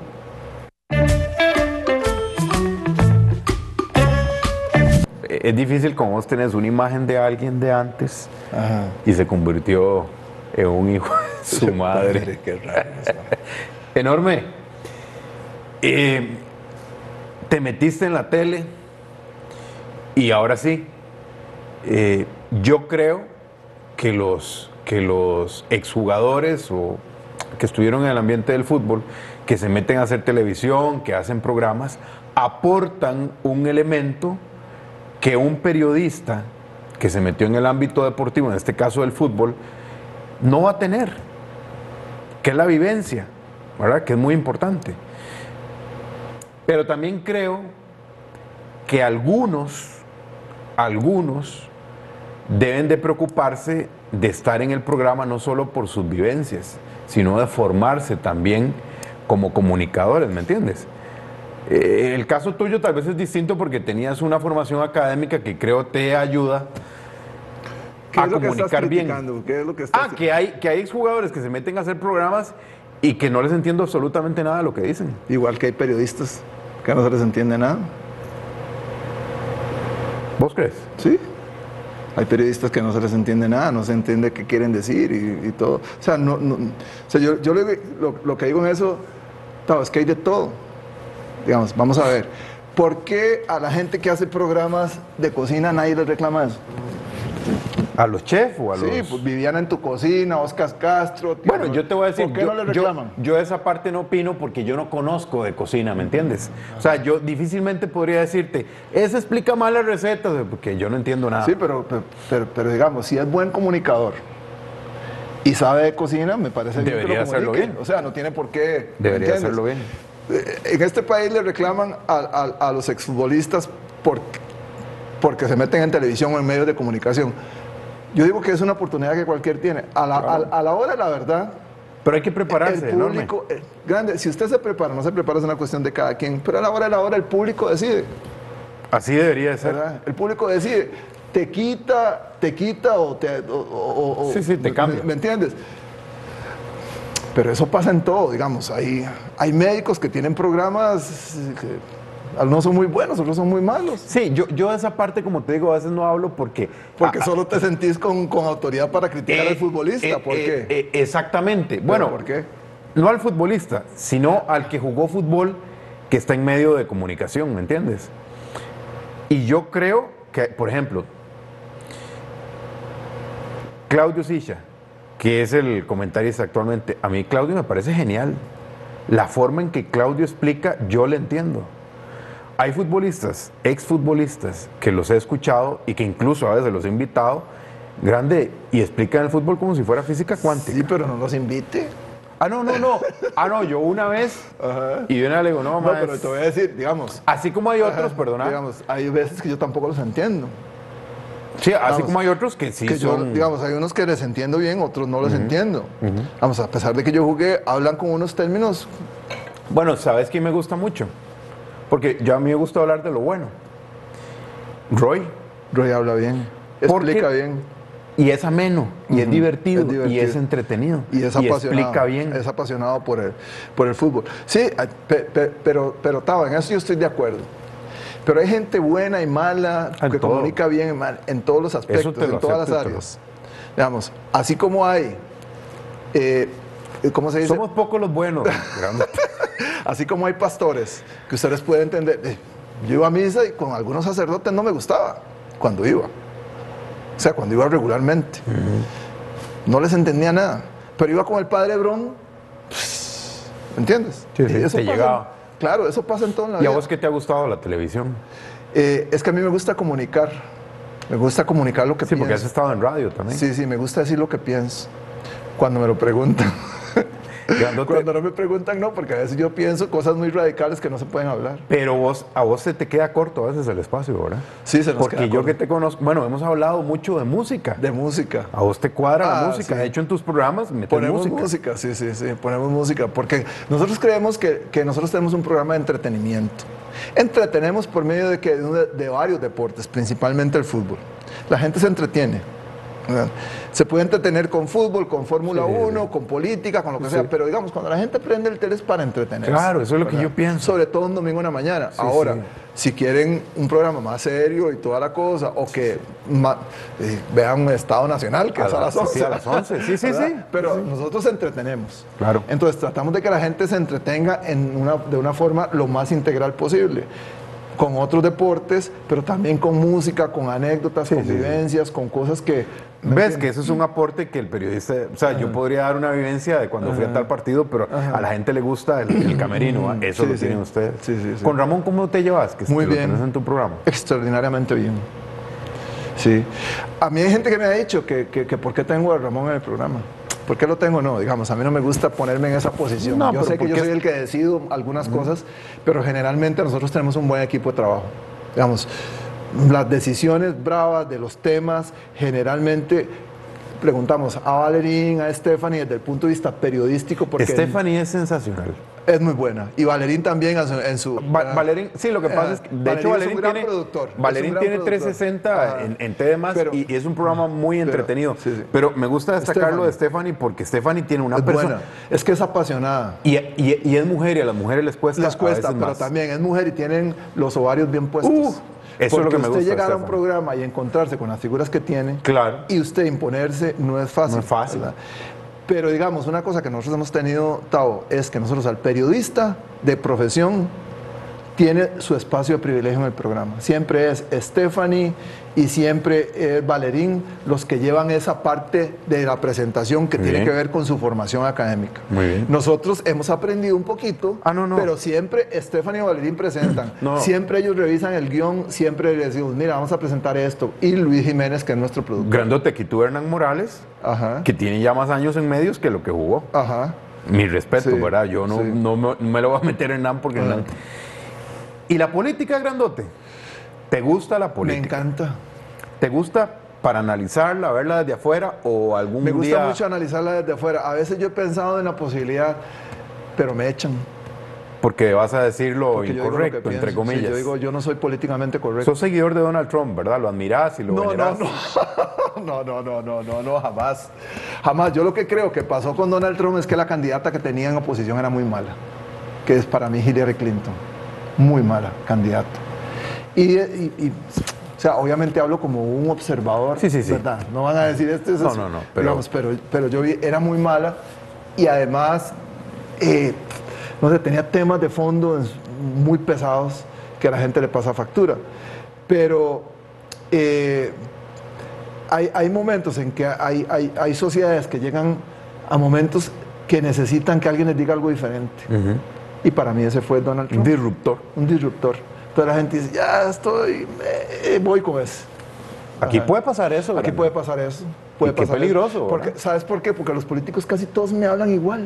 Es difícil como vos tenés una imagen de alguien de antes Ajá. y se convirtió en un hijo de su sí, madre. madre. Qué raro. Enorme. Eh, te metiste en la tele y ahora sí, eh, yo creo que los, que los exjugadores o que estuvieron en el ambiente del fútbol, que se meten a hacer televisión, que hacen programas, aportan un elemento que un periodista que se metió en el ámbito deportivo, en este caso del fútbol, no va a tener, que es la vivencia, ¿verdad? Que es muy importante. Pero también creo que algunos, algunos deben de preocuparse de estar en el programa no solo por sus vivencias, sino de formarse también como comunicadores, ¿me entiendes? Eh, el caso tuyo tal vez es distinto porque tenías una formación académica que creo te ayuda a comunicar bien. ¿Qué es lo que estás... Ah, que hay, que hay exjugadores que se meten a hacer programas y que no les entiendo absolutamente nada de lo que dicen. Igual que hay periodistas que no se les entiende nada. ¿Vos crees? Sí. Hay periodistas que no se les entiende nada, no se entiende qué quieren decir y, y todo. O sea, no, no, o sea yo, yo lo, lo, lo que digo en eso, no, es que hay de todo. Digamos, vamos a ver. ¿Por qué a la gente que hace programas de cocina nadie les reclama eso? ¿A los chefs o a sí, los...? Sí, pues Viviana en tu cocina, Oscar Castro... Tío, bueno, yo te voy a decir... ¿Por qué yo, no le yo, reclaman? yo esa parte no opino porque yo no conozco de cocina, ¿me entiendes? O sea, yo difícilmente podría decirte, ese explica mal las recetas, porque yo no entiendo nada. Sí, pero, pero, pero, pero digamos, si es buen comunicador y sabe de cocina, me parece bien debería que lo hacerlo bien. O sea, no tiene por qué... Debería hacerlo bien. En este país le reclaman a, a, a los exfutbolistas por, porque se meten en televisión o en medios de comunicación. Yo digo que es una oportunidad que cualquier tiene. A la, claro. a, a la hora, la verdad... Pero hay que prepararse, el público, eh, grande, si usted se prepara, no se prepara, es una cuestión de cada quien, pero a la hora de la hora el público decide. Así debería ser. ¿Verdad? El público decide, te quita, te quita o te... O, o, o, sí, sí, te cambia. ¿Me, ¿Me entiendes? Pero eso pasa en todo, digamos. Hay, hay médicos que tienen programas que algunos son muy buenos, otros son muy malos. Sí, yo, yo de esa parte, como te digo, a veces no hablo porque... Porque ah, solo te sentís con, con autoridad para criticar eh, al futbolista. Eh, ¿Por eh, qué? Eh, exactamente. Bueno, ¿por qué? No al futbolista, sino al que jugó fútbol que está en medio de comunicación, ¿me entiendes? Y yo creo que, por ejemplo, Claudio Sisha, que es el comentarista actualmente, a mí Claudio me parece genial. La forma en que Claudio explica, yo le entiendo. Hay futbolistas, exfutbolistas, que los he escuchado y que incluso a veces los he invitado, grande, y explican el fútbol como si fuera física cuántica. Sí, pero no los invite. Ah, no, no, no. Ah, no, yo una vez, Ajá. y de una le digo, no, No, más. pero te voy a decir, digamos... Así como hay otros, Ajá, perdona. Digamos, hay veces que yo tampoco los entiendo. Sí, así Vamos, como hay otros que sí que yo, son... digamos, hay unos que les entiendo bien, otros no los Uh-huh. entiendo. Uh-huh. Vamos, a pesar de que yo jugué, hablan con unos términos... Bueno, ¿sabes quién me gusta mucho? Porque yo a mí me gusta hablar de lo bueno. Roy. Roy habla bien, Porque, explica bien. Y es ameno, y Uh-huh. es, divertido, es divertido, y es entretenido. Y es y apasionado. explica bien. Es apasionado por el, por el fútbol. Sí, pe, pe, pero, pero Tava, en eso yo estoy de acuerdo. Pero hay gente buena y mala, en que todo. comunica bien y mal, en todos los aspectos, en todas las áreas. Digamos, así como hay, eh, ¿cómo se dice? Somos pocos los buenos. Así como hay pastores, que ustedes pueden entender. Eh, yo iba a misa y con algunos sacerdotes no me gustaba, cuando iba. O sea, cuando iba regularmente. Uh-huh. No les entendía nada. Pero iba con el padre Bron, ¿me entiendes? Sí, sí, eso te pasa, llegaba. Claro, eso pasa en toda la ¿Y vida. a vos qué te ha gustado la televisión? Eh, es que a mí me gusta comunicar. Me gusta comunicar lo que sí, pienso. Sí, porque has estado en radio también. Sí, sí, me gusta decir lo que pienso. Cuando me lo preguntan. Cuando no me preguntan, no, porque a veces yo pienso cosas muy radicales que no se pueden hablar. Pero vos, a vos se te queda corto a veces el espacio, ¿verdad? Sí, se nos Porque queda yo corto. que te conozco, bueno, hemos hablado mucho de música. De música. A vos te cuadra ah, la música. Sí. De hecho, en tus programas metes ponemos música. música. Sí, sí, sí, ponemos música. Porque nosotros creemos que, que nosotros tenemos un programa de entretenimiento. Entretenemos por medio de, que, de, de varios deportes, principalmente el fútbol. La gente se entretiene. Se puede entretener con fútbol, con Fórmula sí, uno, sí. con política, con lo que sí. sea, pero digamos, cuando la gente prende el tele es para entretenerse. Claro, eso es lo ¿verdad? que yo pienso. Sobre todo un domingo en la mañana. Sí, Ahora, sí. si quieren un programa más serio y toda la cosa, o que ma, eh, vean un Estado Nacional, que a es a las once. Sí, a las once, sí, sí, sí. Pero sí. nosotros entretenemos. Claro. Entonces tratamos de que la gente se entretenga en una, de una forma lo más integral posible. Con otros deportes, pero también con música, con anécdotas, sí, con sí, vivencias, sí. con cosas que... ¿Ves? Que eso es un aporte que el periodista... O sea, Ajá. yo podría dar una vivencia de cuando Ajá. fui a tal partido, pero Ajá. a la gente le gusta el, el camerino. ¿eh? Eso sí, lo tienen sí. ustedes. Sí, sí, sí. Con Ramón, ¿cómo te llevas? Que Muy lo bien. tenés en tu programa. Extraordinariamente bien. Sí. A mí hay gente que me ha dicho que, que, que por qué tengo a Ramón en el programa. ¿Por qué lo tengo? No, digamos, a mí no me gusta ponerme en esa posición. No, yo sé que yo soy el que decido algunas uh-huh. cosas, pero generalmente nosotros tenemos un buen equipo de trabajo. Digamos, las decisiones bravas de los temas, generalmente preguntamos a Valerín, a Stephanie desde el punto de vista periodístico. Porque Stephanie es sensacional. Es muy buena. Y Valerín también en su... En su Va, Valerín, sí, lo que pasa eh, es que, de Valerín hecho, Valerín es un tiene, productor. Valerín tiene trescientos sesenta en, en T V más pero, y, y es un programa muy pero, entretenido. Sí, sí. Pero me gusta destacar lo de Stephanie porque Stephanie tiene una es persona... Buena. Es que es apasionada. Y, y, y es mujer y a las mujeres les cuesta Les cuesta, a veces pero más. También es mujer y tienen los ovarios bien puestos. Uh, Eso Porque es lo que me usted gusta, llegar a un Stephanie. programa y encontrarse con las figuras que tiene, claro. y usted imponerse no es fácil. No es fácil. ¿verdad? Pero digamos, una cosa que nosotros hemos tenido, Tao, es que nosotros al periodista de profesión tiene su espacio de privilegio en el programa. Siempre es Stephanie y siempre es Valerín los que llevan esa parte de la presentación que Muy tiene bien. que ver con su formación académica. Muy bien. Nosotros hemos aprendido un poquito, ah, no, no. pero siempre Stephanie y Valerín presentan. No. Siempre ellos revisan el guión, siempre les decimos, mira, vamos a presentar esto. Y Luis Jiménez, que es nuestro productor. Grandote, que tú Hernán Morales, Ajá. que tiene ya más años en medios que lo que jugó. Ajá. Mi respeto, Sí, ¿verdad? Yo no, sí. no, me, no me lo voy a meter en Hernán porque Ajá. Hernán... ¿Y la política, Grandote? ¿Te gusta la política? Me encanta. ¿Te gusta para analizarla, verla desde afuera o algún Me gusta día... mucho analizarla desde afuera. A veces yo he pensado en la posibilidad, pero me echan. Porque vas a decir lo Porque yo digo lo que incorrecto, pienso. entre comillas. Sí, yo digo, yo no soy políticamente correcto. Sos seguidor de Donald Trump, ¿verdad? Lo admirás y lo No, no, venerás. no, no, no, no, no, no, jamás. Jamás. Yo lo que creo que pasó con Donald Trump es que la candidata que tenía en oposición era muy mala, que es para mí Hillary Clinton. Muy mala candidata. Y, y, y o sea, obviamente hablo como un observador, sí, sí, sí. ¿verdad? No van a decir esto es no, eso. no, no, pero... Digamos, pero, pero yo vi, era muy mala y además, eh, no sé, tenía temas de fondo muy pesados que a la gente le pasa factura. Pero eh, hay, hay momentos en que hay, hay, hay sociedades que llegan a momentos que necesitan que alguien les diga algo diferente. Uh-huh. Y para mí ese fue Donald Trump. Un disruptor. Un disruptor. Entonces la gente dice, ya estoy, eh, voy con eso. Aquí Ajá. puede pasar eso. Aquí ¿verdad? puede pasar eso. Puede y qué pasar peligroso. eso. Porque, ¿sabes por qué? Porque los políticos casi todos me hablan igual.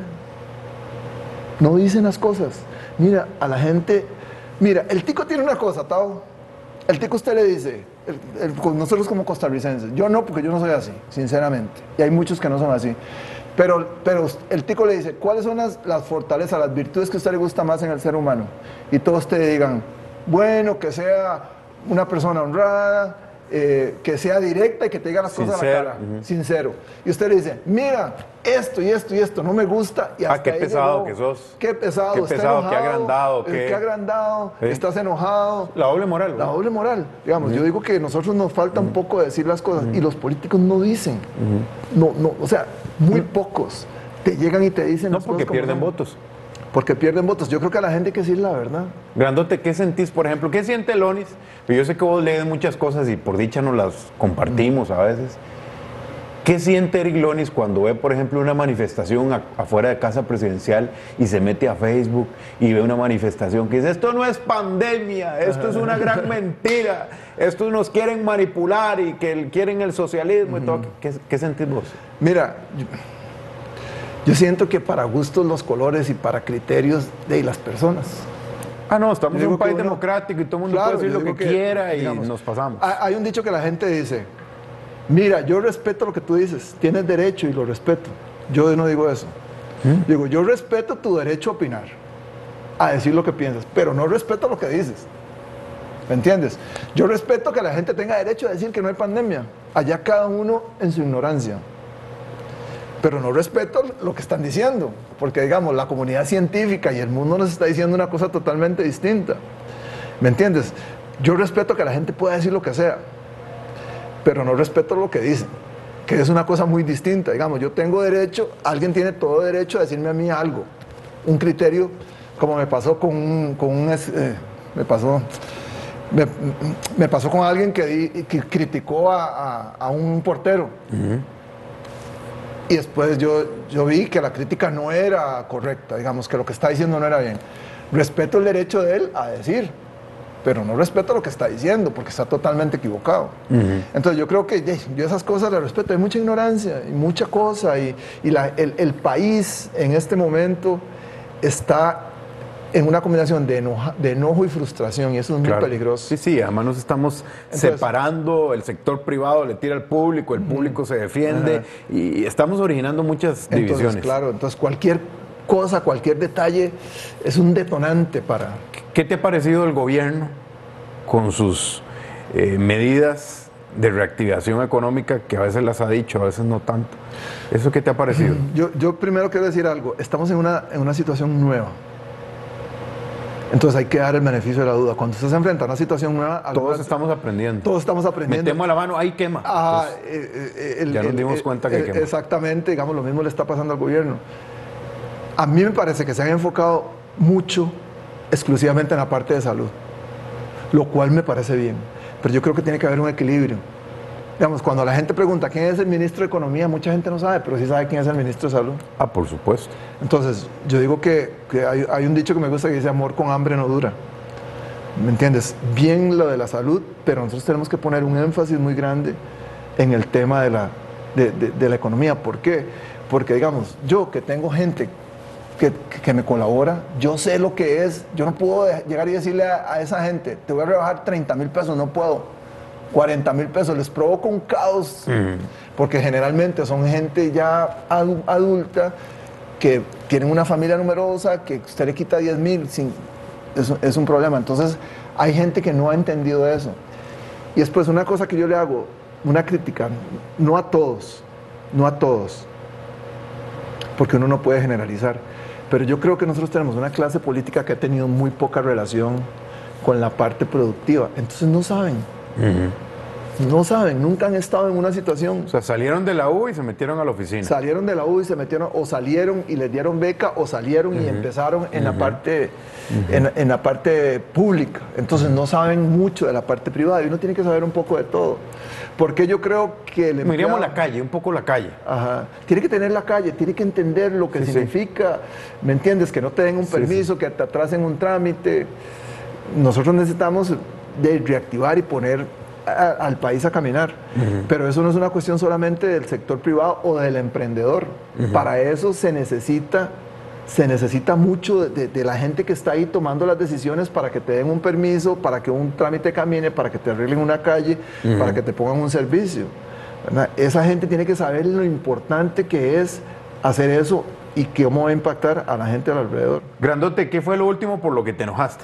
No dicen las cosas. Mira, a la gente... Mira, el tico tiene una cosa, Tao. El tico usted le dice, el, el, nosotros como costarricenses, yo no, porque yo no soy así, sinceramente. Y hay muchos que no son así. Pero, pero el tico le dice, ¿cuáles son las, las fortalezas, las virtudes que a usted le gusta más en el ser humano? Y todos ustedes digan, bueno, que sea una persona honrada, eh, que sea directa y que te diga las sincero, cosas a la cara, uh-huh. sincero. Y usted le dice, mira, esto y esto y esto no me gusta. Y hasta ah, qué ahí pesado llegó. que sos. Qué pesado, qué está pesado, enojado, qué agrandado. Qué, qué agrandado, ¿sí? Estás enojado. La doble moral. ¿no? La doble moral. Digamos, uh-huh. yo digo que a nosotros nos falta uh-huh. un poco de decir las cosas uh-huh. y los políticos no dicen. Uh-huh. No, no, o sea, muy uh-huh. pocos te llegan y te dicen no las porque cosas pierden como votos. Porque pierden votos. Yo creo que a la gente hay que decir la verdad. Grandote, ¿qué sentís, por ejemplo? ¿Qué siente Lonis? Yo sé que vos lees muchas cosas y por dicha nos las compartimos a veces. ¿Qué siente Eric Lonis cuando ve, por ejemplo, una manifestación a, afuera de Casa Presidencial y se mete a Facebook y ve una manifestación que dice, esto no es pandemia, esto es una gran mentira, estos nos quieren manipular y que quieren el socialismo uh-huh. y todo? ¿Qué, qué sentís vos? Mira... Yo... Yo siento que para gustos los colores y para criterios de las personas. Ah, no, estamos en un país uno, democrático y todo el mundo claro, puede decir lo que, que quiera y digamos, nos pasamos. Hay un dicho que la gente dice, mira, yo respeto lo que tú dices, tienes derecho y lo respeto. Yo no digo eso. ¿Mm? Digo, yo respeto tu derecho a opinar, a decir lo que piensas, pero no respeto lo que dices. ¿Me entiendes? Yo respeto que la gente tenga derecho a decir que no hay pandemia. Allá cada uno en su ignorancia. Pero no respeto lo que están diciendo, porque digamos, la comunidad científica y el mundo nos está diciendo una cosa totalmente distinta. ¿Me entiendes? Yo respeto que la gente pueda decir lo que sea, pero no respeto lo que dicen, que es una cosa muy distinta. Digamos, yo tengo derecho, alguien tiene todo derecho a decirme a mí algo, un criterio, como me pasó con un, con un eh, me pasó, me, me pasó con alguien que, di, que criticó a, a, a un portero. Uh-huh. Y después yo, yo vi que la crítica no era correcta, digamos, que lo que está diciendo no era bien. Respeto el derecho de él a decir, pero no respeto lo que está diciendo, porque está totalmente equivocado. Uh-huh. Entonces yo creo que yo esas cosas las respeto. Hay mucha ignorancia y mucha cosa, y, y la, el, el país en este momento está en una combinación de, enoja, de enojo y frustración, y eso es muy claro. peligroso. Sí, sí, además nos estamos Entonces, separando, el sector privado le tira al público, el público uh-huh. se defiende, uh-huh. y estamos originando muchas entonces, divisiones. Claro, entonces cualquier cosa, cualquier detalle es un detonante para... ¿Qué te ha parecido el gobierno con sus eh, medidas de reactivación económica, que a veces las ha dicho, a veces no tanto? ¿Eso qué te ha parecido? Yo, yo primero quiero decir algo, estamos en una, en una situación nueva. Entonces hay que dar el beneficio de la duda. Cuando usted se enfrenta a una situación nueva... Todos algunas, estamos aprendiendo. Todos estamos aprendiendo. Metemos la mano, ahí quema. Ah, Entonces, eh, el, ya nos dimos el, cuenta que el, quema. Exactamente, digamos, lo mismo le está pasando al gobierno. A mí me parece que se han enfocado mucho exclusivamente en la parte de salud, lo cual me parece bien. Pero yo creo que tiene que haber un equilibrio. Digamos, cuando la gente pregunta quién es el ministro de Economía, mucha gente no sabe, pero sí sabe quién es el ministro de Salud. Ah, por supuesto. Entonces, yo digo que, que hay, hay un dicho que me gusta que dice: amor con hambre no dura. ¿Me entiendes? Bien lo de la salud, pero nosotros tenemos que poner un énfasis muy grande en el tema de la, de, de, de la economía. ¿Por qué? Porque, digamos, yo que tengo gente que, que me colabora, yo sé lo que es. Yo no puedo llegar y decirle a, a esa gente: te voy a rebajar treinta mil pesos, no puedo. cuarenta mil pesos, les provoca un caos, uh-huh. porque generalmente son gente ya adulta que tienen una familia numerosa, que usted le quita diez mil, sin, es, es un problema. Entonces hay gente que no ha entendido eso. Y después una cosa que yo le hago, una crítica, no a todos, no a todos, porque uno no puede generalizar, pero yo creo que nosotros tenemos una clase política que ha tenido muy poca relación con la parte productiva, entonces no saben. Uh-huh. No saben, nunca han estado en una situación. O sea, salieron de la U y se metieron a la oficina. Salieron de la U y se metieron, o salieron y les dieron beca, o salieron uh-huh. y empezaron en, uh-huh. la parte, uh-huh. en, en la parte pública. Entonces uh-huh. no saben mucho de la parte privada y uno tiene que saber un poco de todo. Porque yo creo que... el empleado, Miríamos la calle, un poco la calle. Ajá. Tiene que tener la calle, tiene que entender lo que sí, significa, sí. ¿me entiendes? Que no te den un permiso, sí, sí. que te atrasen un trámite. Nosotros necesitamos de reactivar y poner a, al país a caminar, uh-huh. pero eso no es una cuestión solamente del sector privado o del emprendedor. Uh-huh. Para eso se necesita, se necesita mucho de, de la gente que está ahí tomando las decisiones para que te den un permiso, para que un trámite camine, para que te arreglen una calle, uh-huh. para que te pongan un servicio, ¿verdad? Esa gente tiene que saber lo importante que es hacer eso y cómo va a impactar a la gente alrededor. Grandote, ¿qué fue lo último por lo que te enojaste?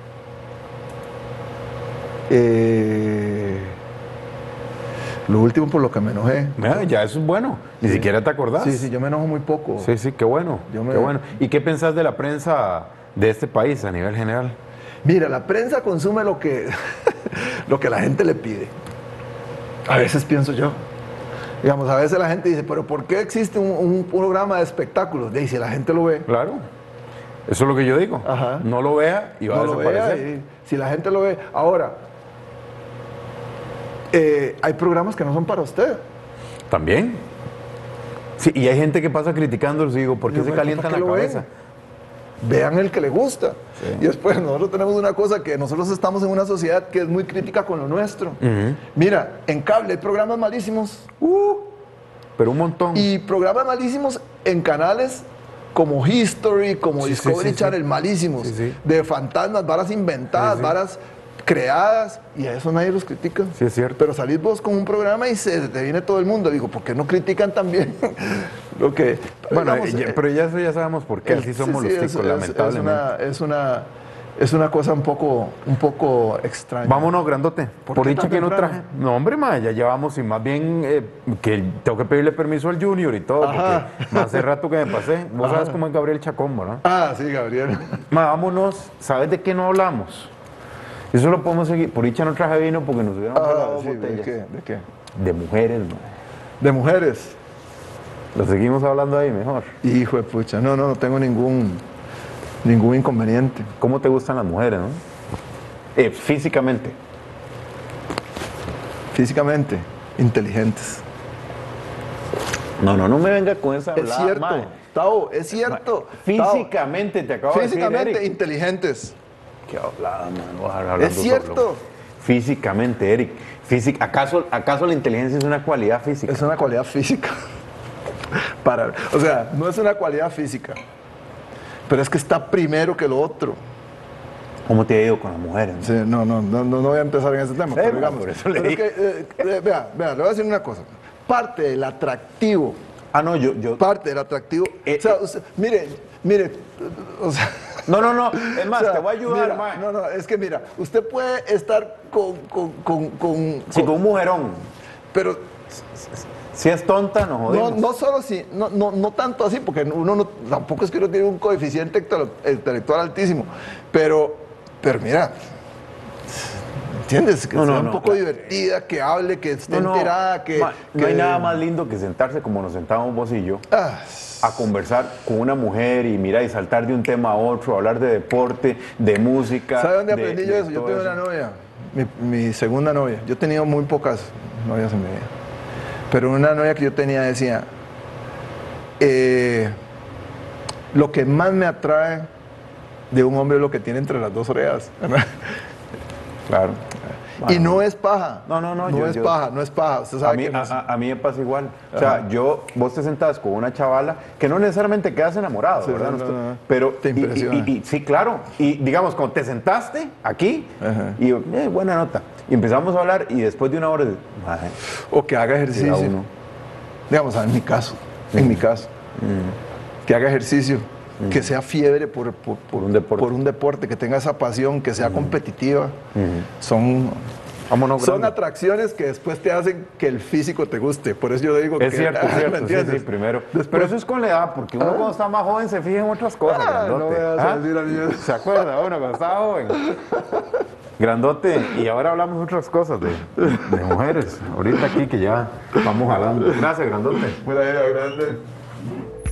Eh, lo último por lo que me enojé. Mira, ya eso es bueno, ni sí. siquiera te acordás. Sí, sí, yo me enojo muy poco. Sí, sí, qué bueno, yo me... qué bueno. ¿Y qué pensás de la prensa de este país a nivel general? Mira, la prensa consume lo que, lo que la gente le pide. A veces pienso yo. Digamos, a veces la gente dice, pero ¿por qué existe un, un programa de espectáculos? Y si la gente lo ve. Claro. Eso es lo que yo digo. Ajá. No lo vea y va no a desaparecer. Vea y, si la gente lo ve. Ahora, eh, hay programas que no son para usted. También. Sí, y hay gente que pasa criticándolos y digo, ¿por qué yo, se calientan la cabeza? Ven? Vean el que le gusta. Sí. Y después nosotros tenemos una cosa que nosotros estamos en una sociedad que es muy crítica con lo nuestro. Uh-huh. Mira, en cable hay programas malísimos. Uh, pero un montón. Y programas malísimos en canales como History, como sí, Discovery sí, sí, Channel, sí. malísimos, sí, sí. de fantasmas, varas inventadas, sí, sí. varas creadas, y a eso nadie los critica. Sí, es cierto. Pero salís vos con un programa y se te viene todo el mundo. Digo, ¿por qué no critican también lo que...? Bueno, digamos, ya, pero ya eso ya sabemos por qué, así somos sí, sí, los ticos, es, lamentablemente. Es una, es una, es una cosa un poco, un poco extraña. Vámonos, grandote. ¿Por, por dicho que no traje. No, hombre, ma, ya llevamos y más bien eh, que tengo que pedirle permiso al Junior y todo, Ajá. porque hace rato que me pasé. Vos Ajá. sabes cómo es Gabriel Chacón, ¿no? Ah, sí, Gabriel. Ma, vámonos. ¿Sabes de qué no hablamos? Eso lo podemos seguir. Por dicha no traje vino porque nos hubieran ah, sí, botellas. ¿De qué? ¿De qué? De mujeres, ma. ¿De mujeres? Lo seguimos hablando ahí mejor. Hijo de pucha, no, no, no tengo ningún... ningún inconveniente. ¿Cómo te gustan las mujeres, no? Eh, físicamente. Físicamente, inteligentes. No, no, no me venga con esa hablada. Es cierto, mae. Tao, es cierto. Físicamente, Tao. te acabo Físicamente, de decir, Eric. inteligentes. Qué hablada, man. Es cierto. Solo. Físicamente, Eric. Físic ¿Acaso, ¿Acaso la inteligencia es una cualidad física? Es una cualidad física. Para, o sea, no es una cualidad física. pero es que está primero que lo otro. ¿Cómo te ha ido con las mujeres? Sí, no, no, no, no voy a empezar en ese tema, Sí, pero digamos, por eso pero leí. es que, eh, eh, vea, vea, le voy a decir una cosa. Parte del atractivo, Ah, no, yo... yo parte del atractivo, Eh, o sea, eh. usted- mire, mire, o sea... no, no, no, es más, o sea, te voy a ayudar, mira, mae. no, no, es que mira, usted puede estar con, con, con, con- Sí, con un mujerón. pero Si es tonta, nos no, jodimos. no solo si, no, no, no tanto así, porque uno no, tampoco es que uno tiene un coeficiente intele- intelectual altísimo, pero, pero mira, ¿entiendes? Que No, sea no, un no, poco claro. divertida, que hable, que esté No, no, enterada, que... ma, no hay que- nada más lindo que sentarse como nos sentábamos vos y yo Ah, a conversar con una mujer y mira y saltar de un tema a otro, hablar de deporte, de música. ¿sabe dónde de- aprendí yo de eso? Yo todo tuve una novia, mi, mi segunda novia. Yo he tenido muy pocas novias en mi vida. Pero una novia que yo tenía decía, eh, lo que más me atrae de un hombre es lo que tiene entre las dos orejas. Claro. Y no es paja. No, no, no, No yo- es yo- paja, no es paja. Usted A sabe mí, que no a, es- a- a mí me pasa igual. O sea, yo, vos te sentás con una chavala que no necesariamente quedas enamorado, Sí, ¿verdad? no, No no, estoy- no. Pero, Te y- y- impresiona. y- y- sí, claro. Y digamos, cuando te sentaste aquí, Ajá. y yo, eh, buena nota. Y empezamos a hablar y después de una hora, madre, O que haga tira ejercicio. uno. Digamos, en mi caso, en mi caso. Que haga ejercicio, que sea fiebre por, por, por- un deporte. por un deporte, que tenga esa pasión, que sea competitiva. Son, Vámonos son grande. atracciones que después te hacen que el físico te guste. Por eso yo digo Es que... cierto, es ¿me cierto, sí, entiendes? sí, primero. Después- Pero eso es con la edad, porque uno cuando está más joven se fija en otras cosas, Ah, grandote. no me vas a ¿Ah? decir a mí eso. ¿Se acuerda uno cuando estaba joven? Grandote, y ahora hablamos de otras cosas, de, de mujeres. Ahorita aquí que ya vamos jalando. Gracias, grandote. Buena idea, grande.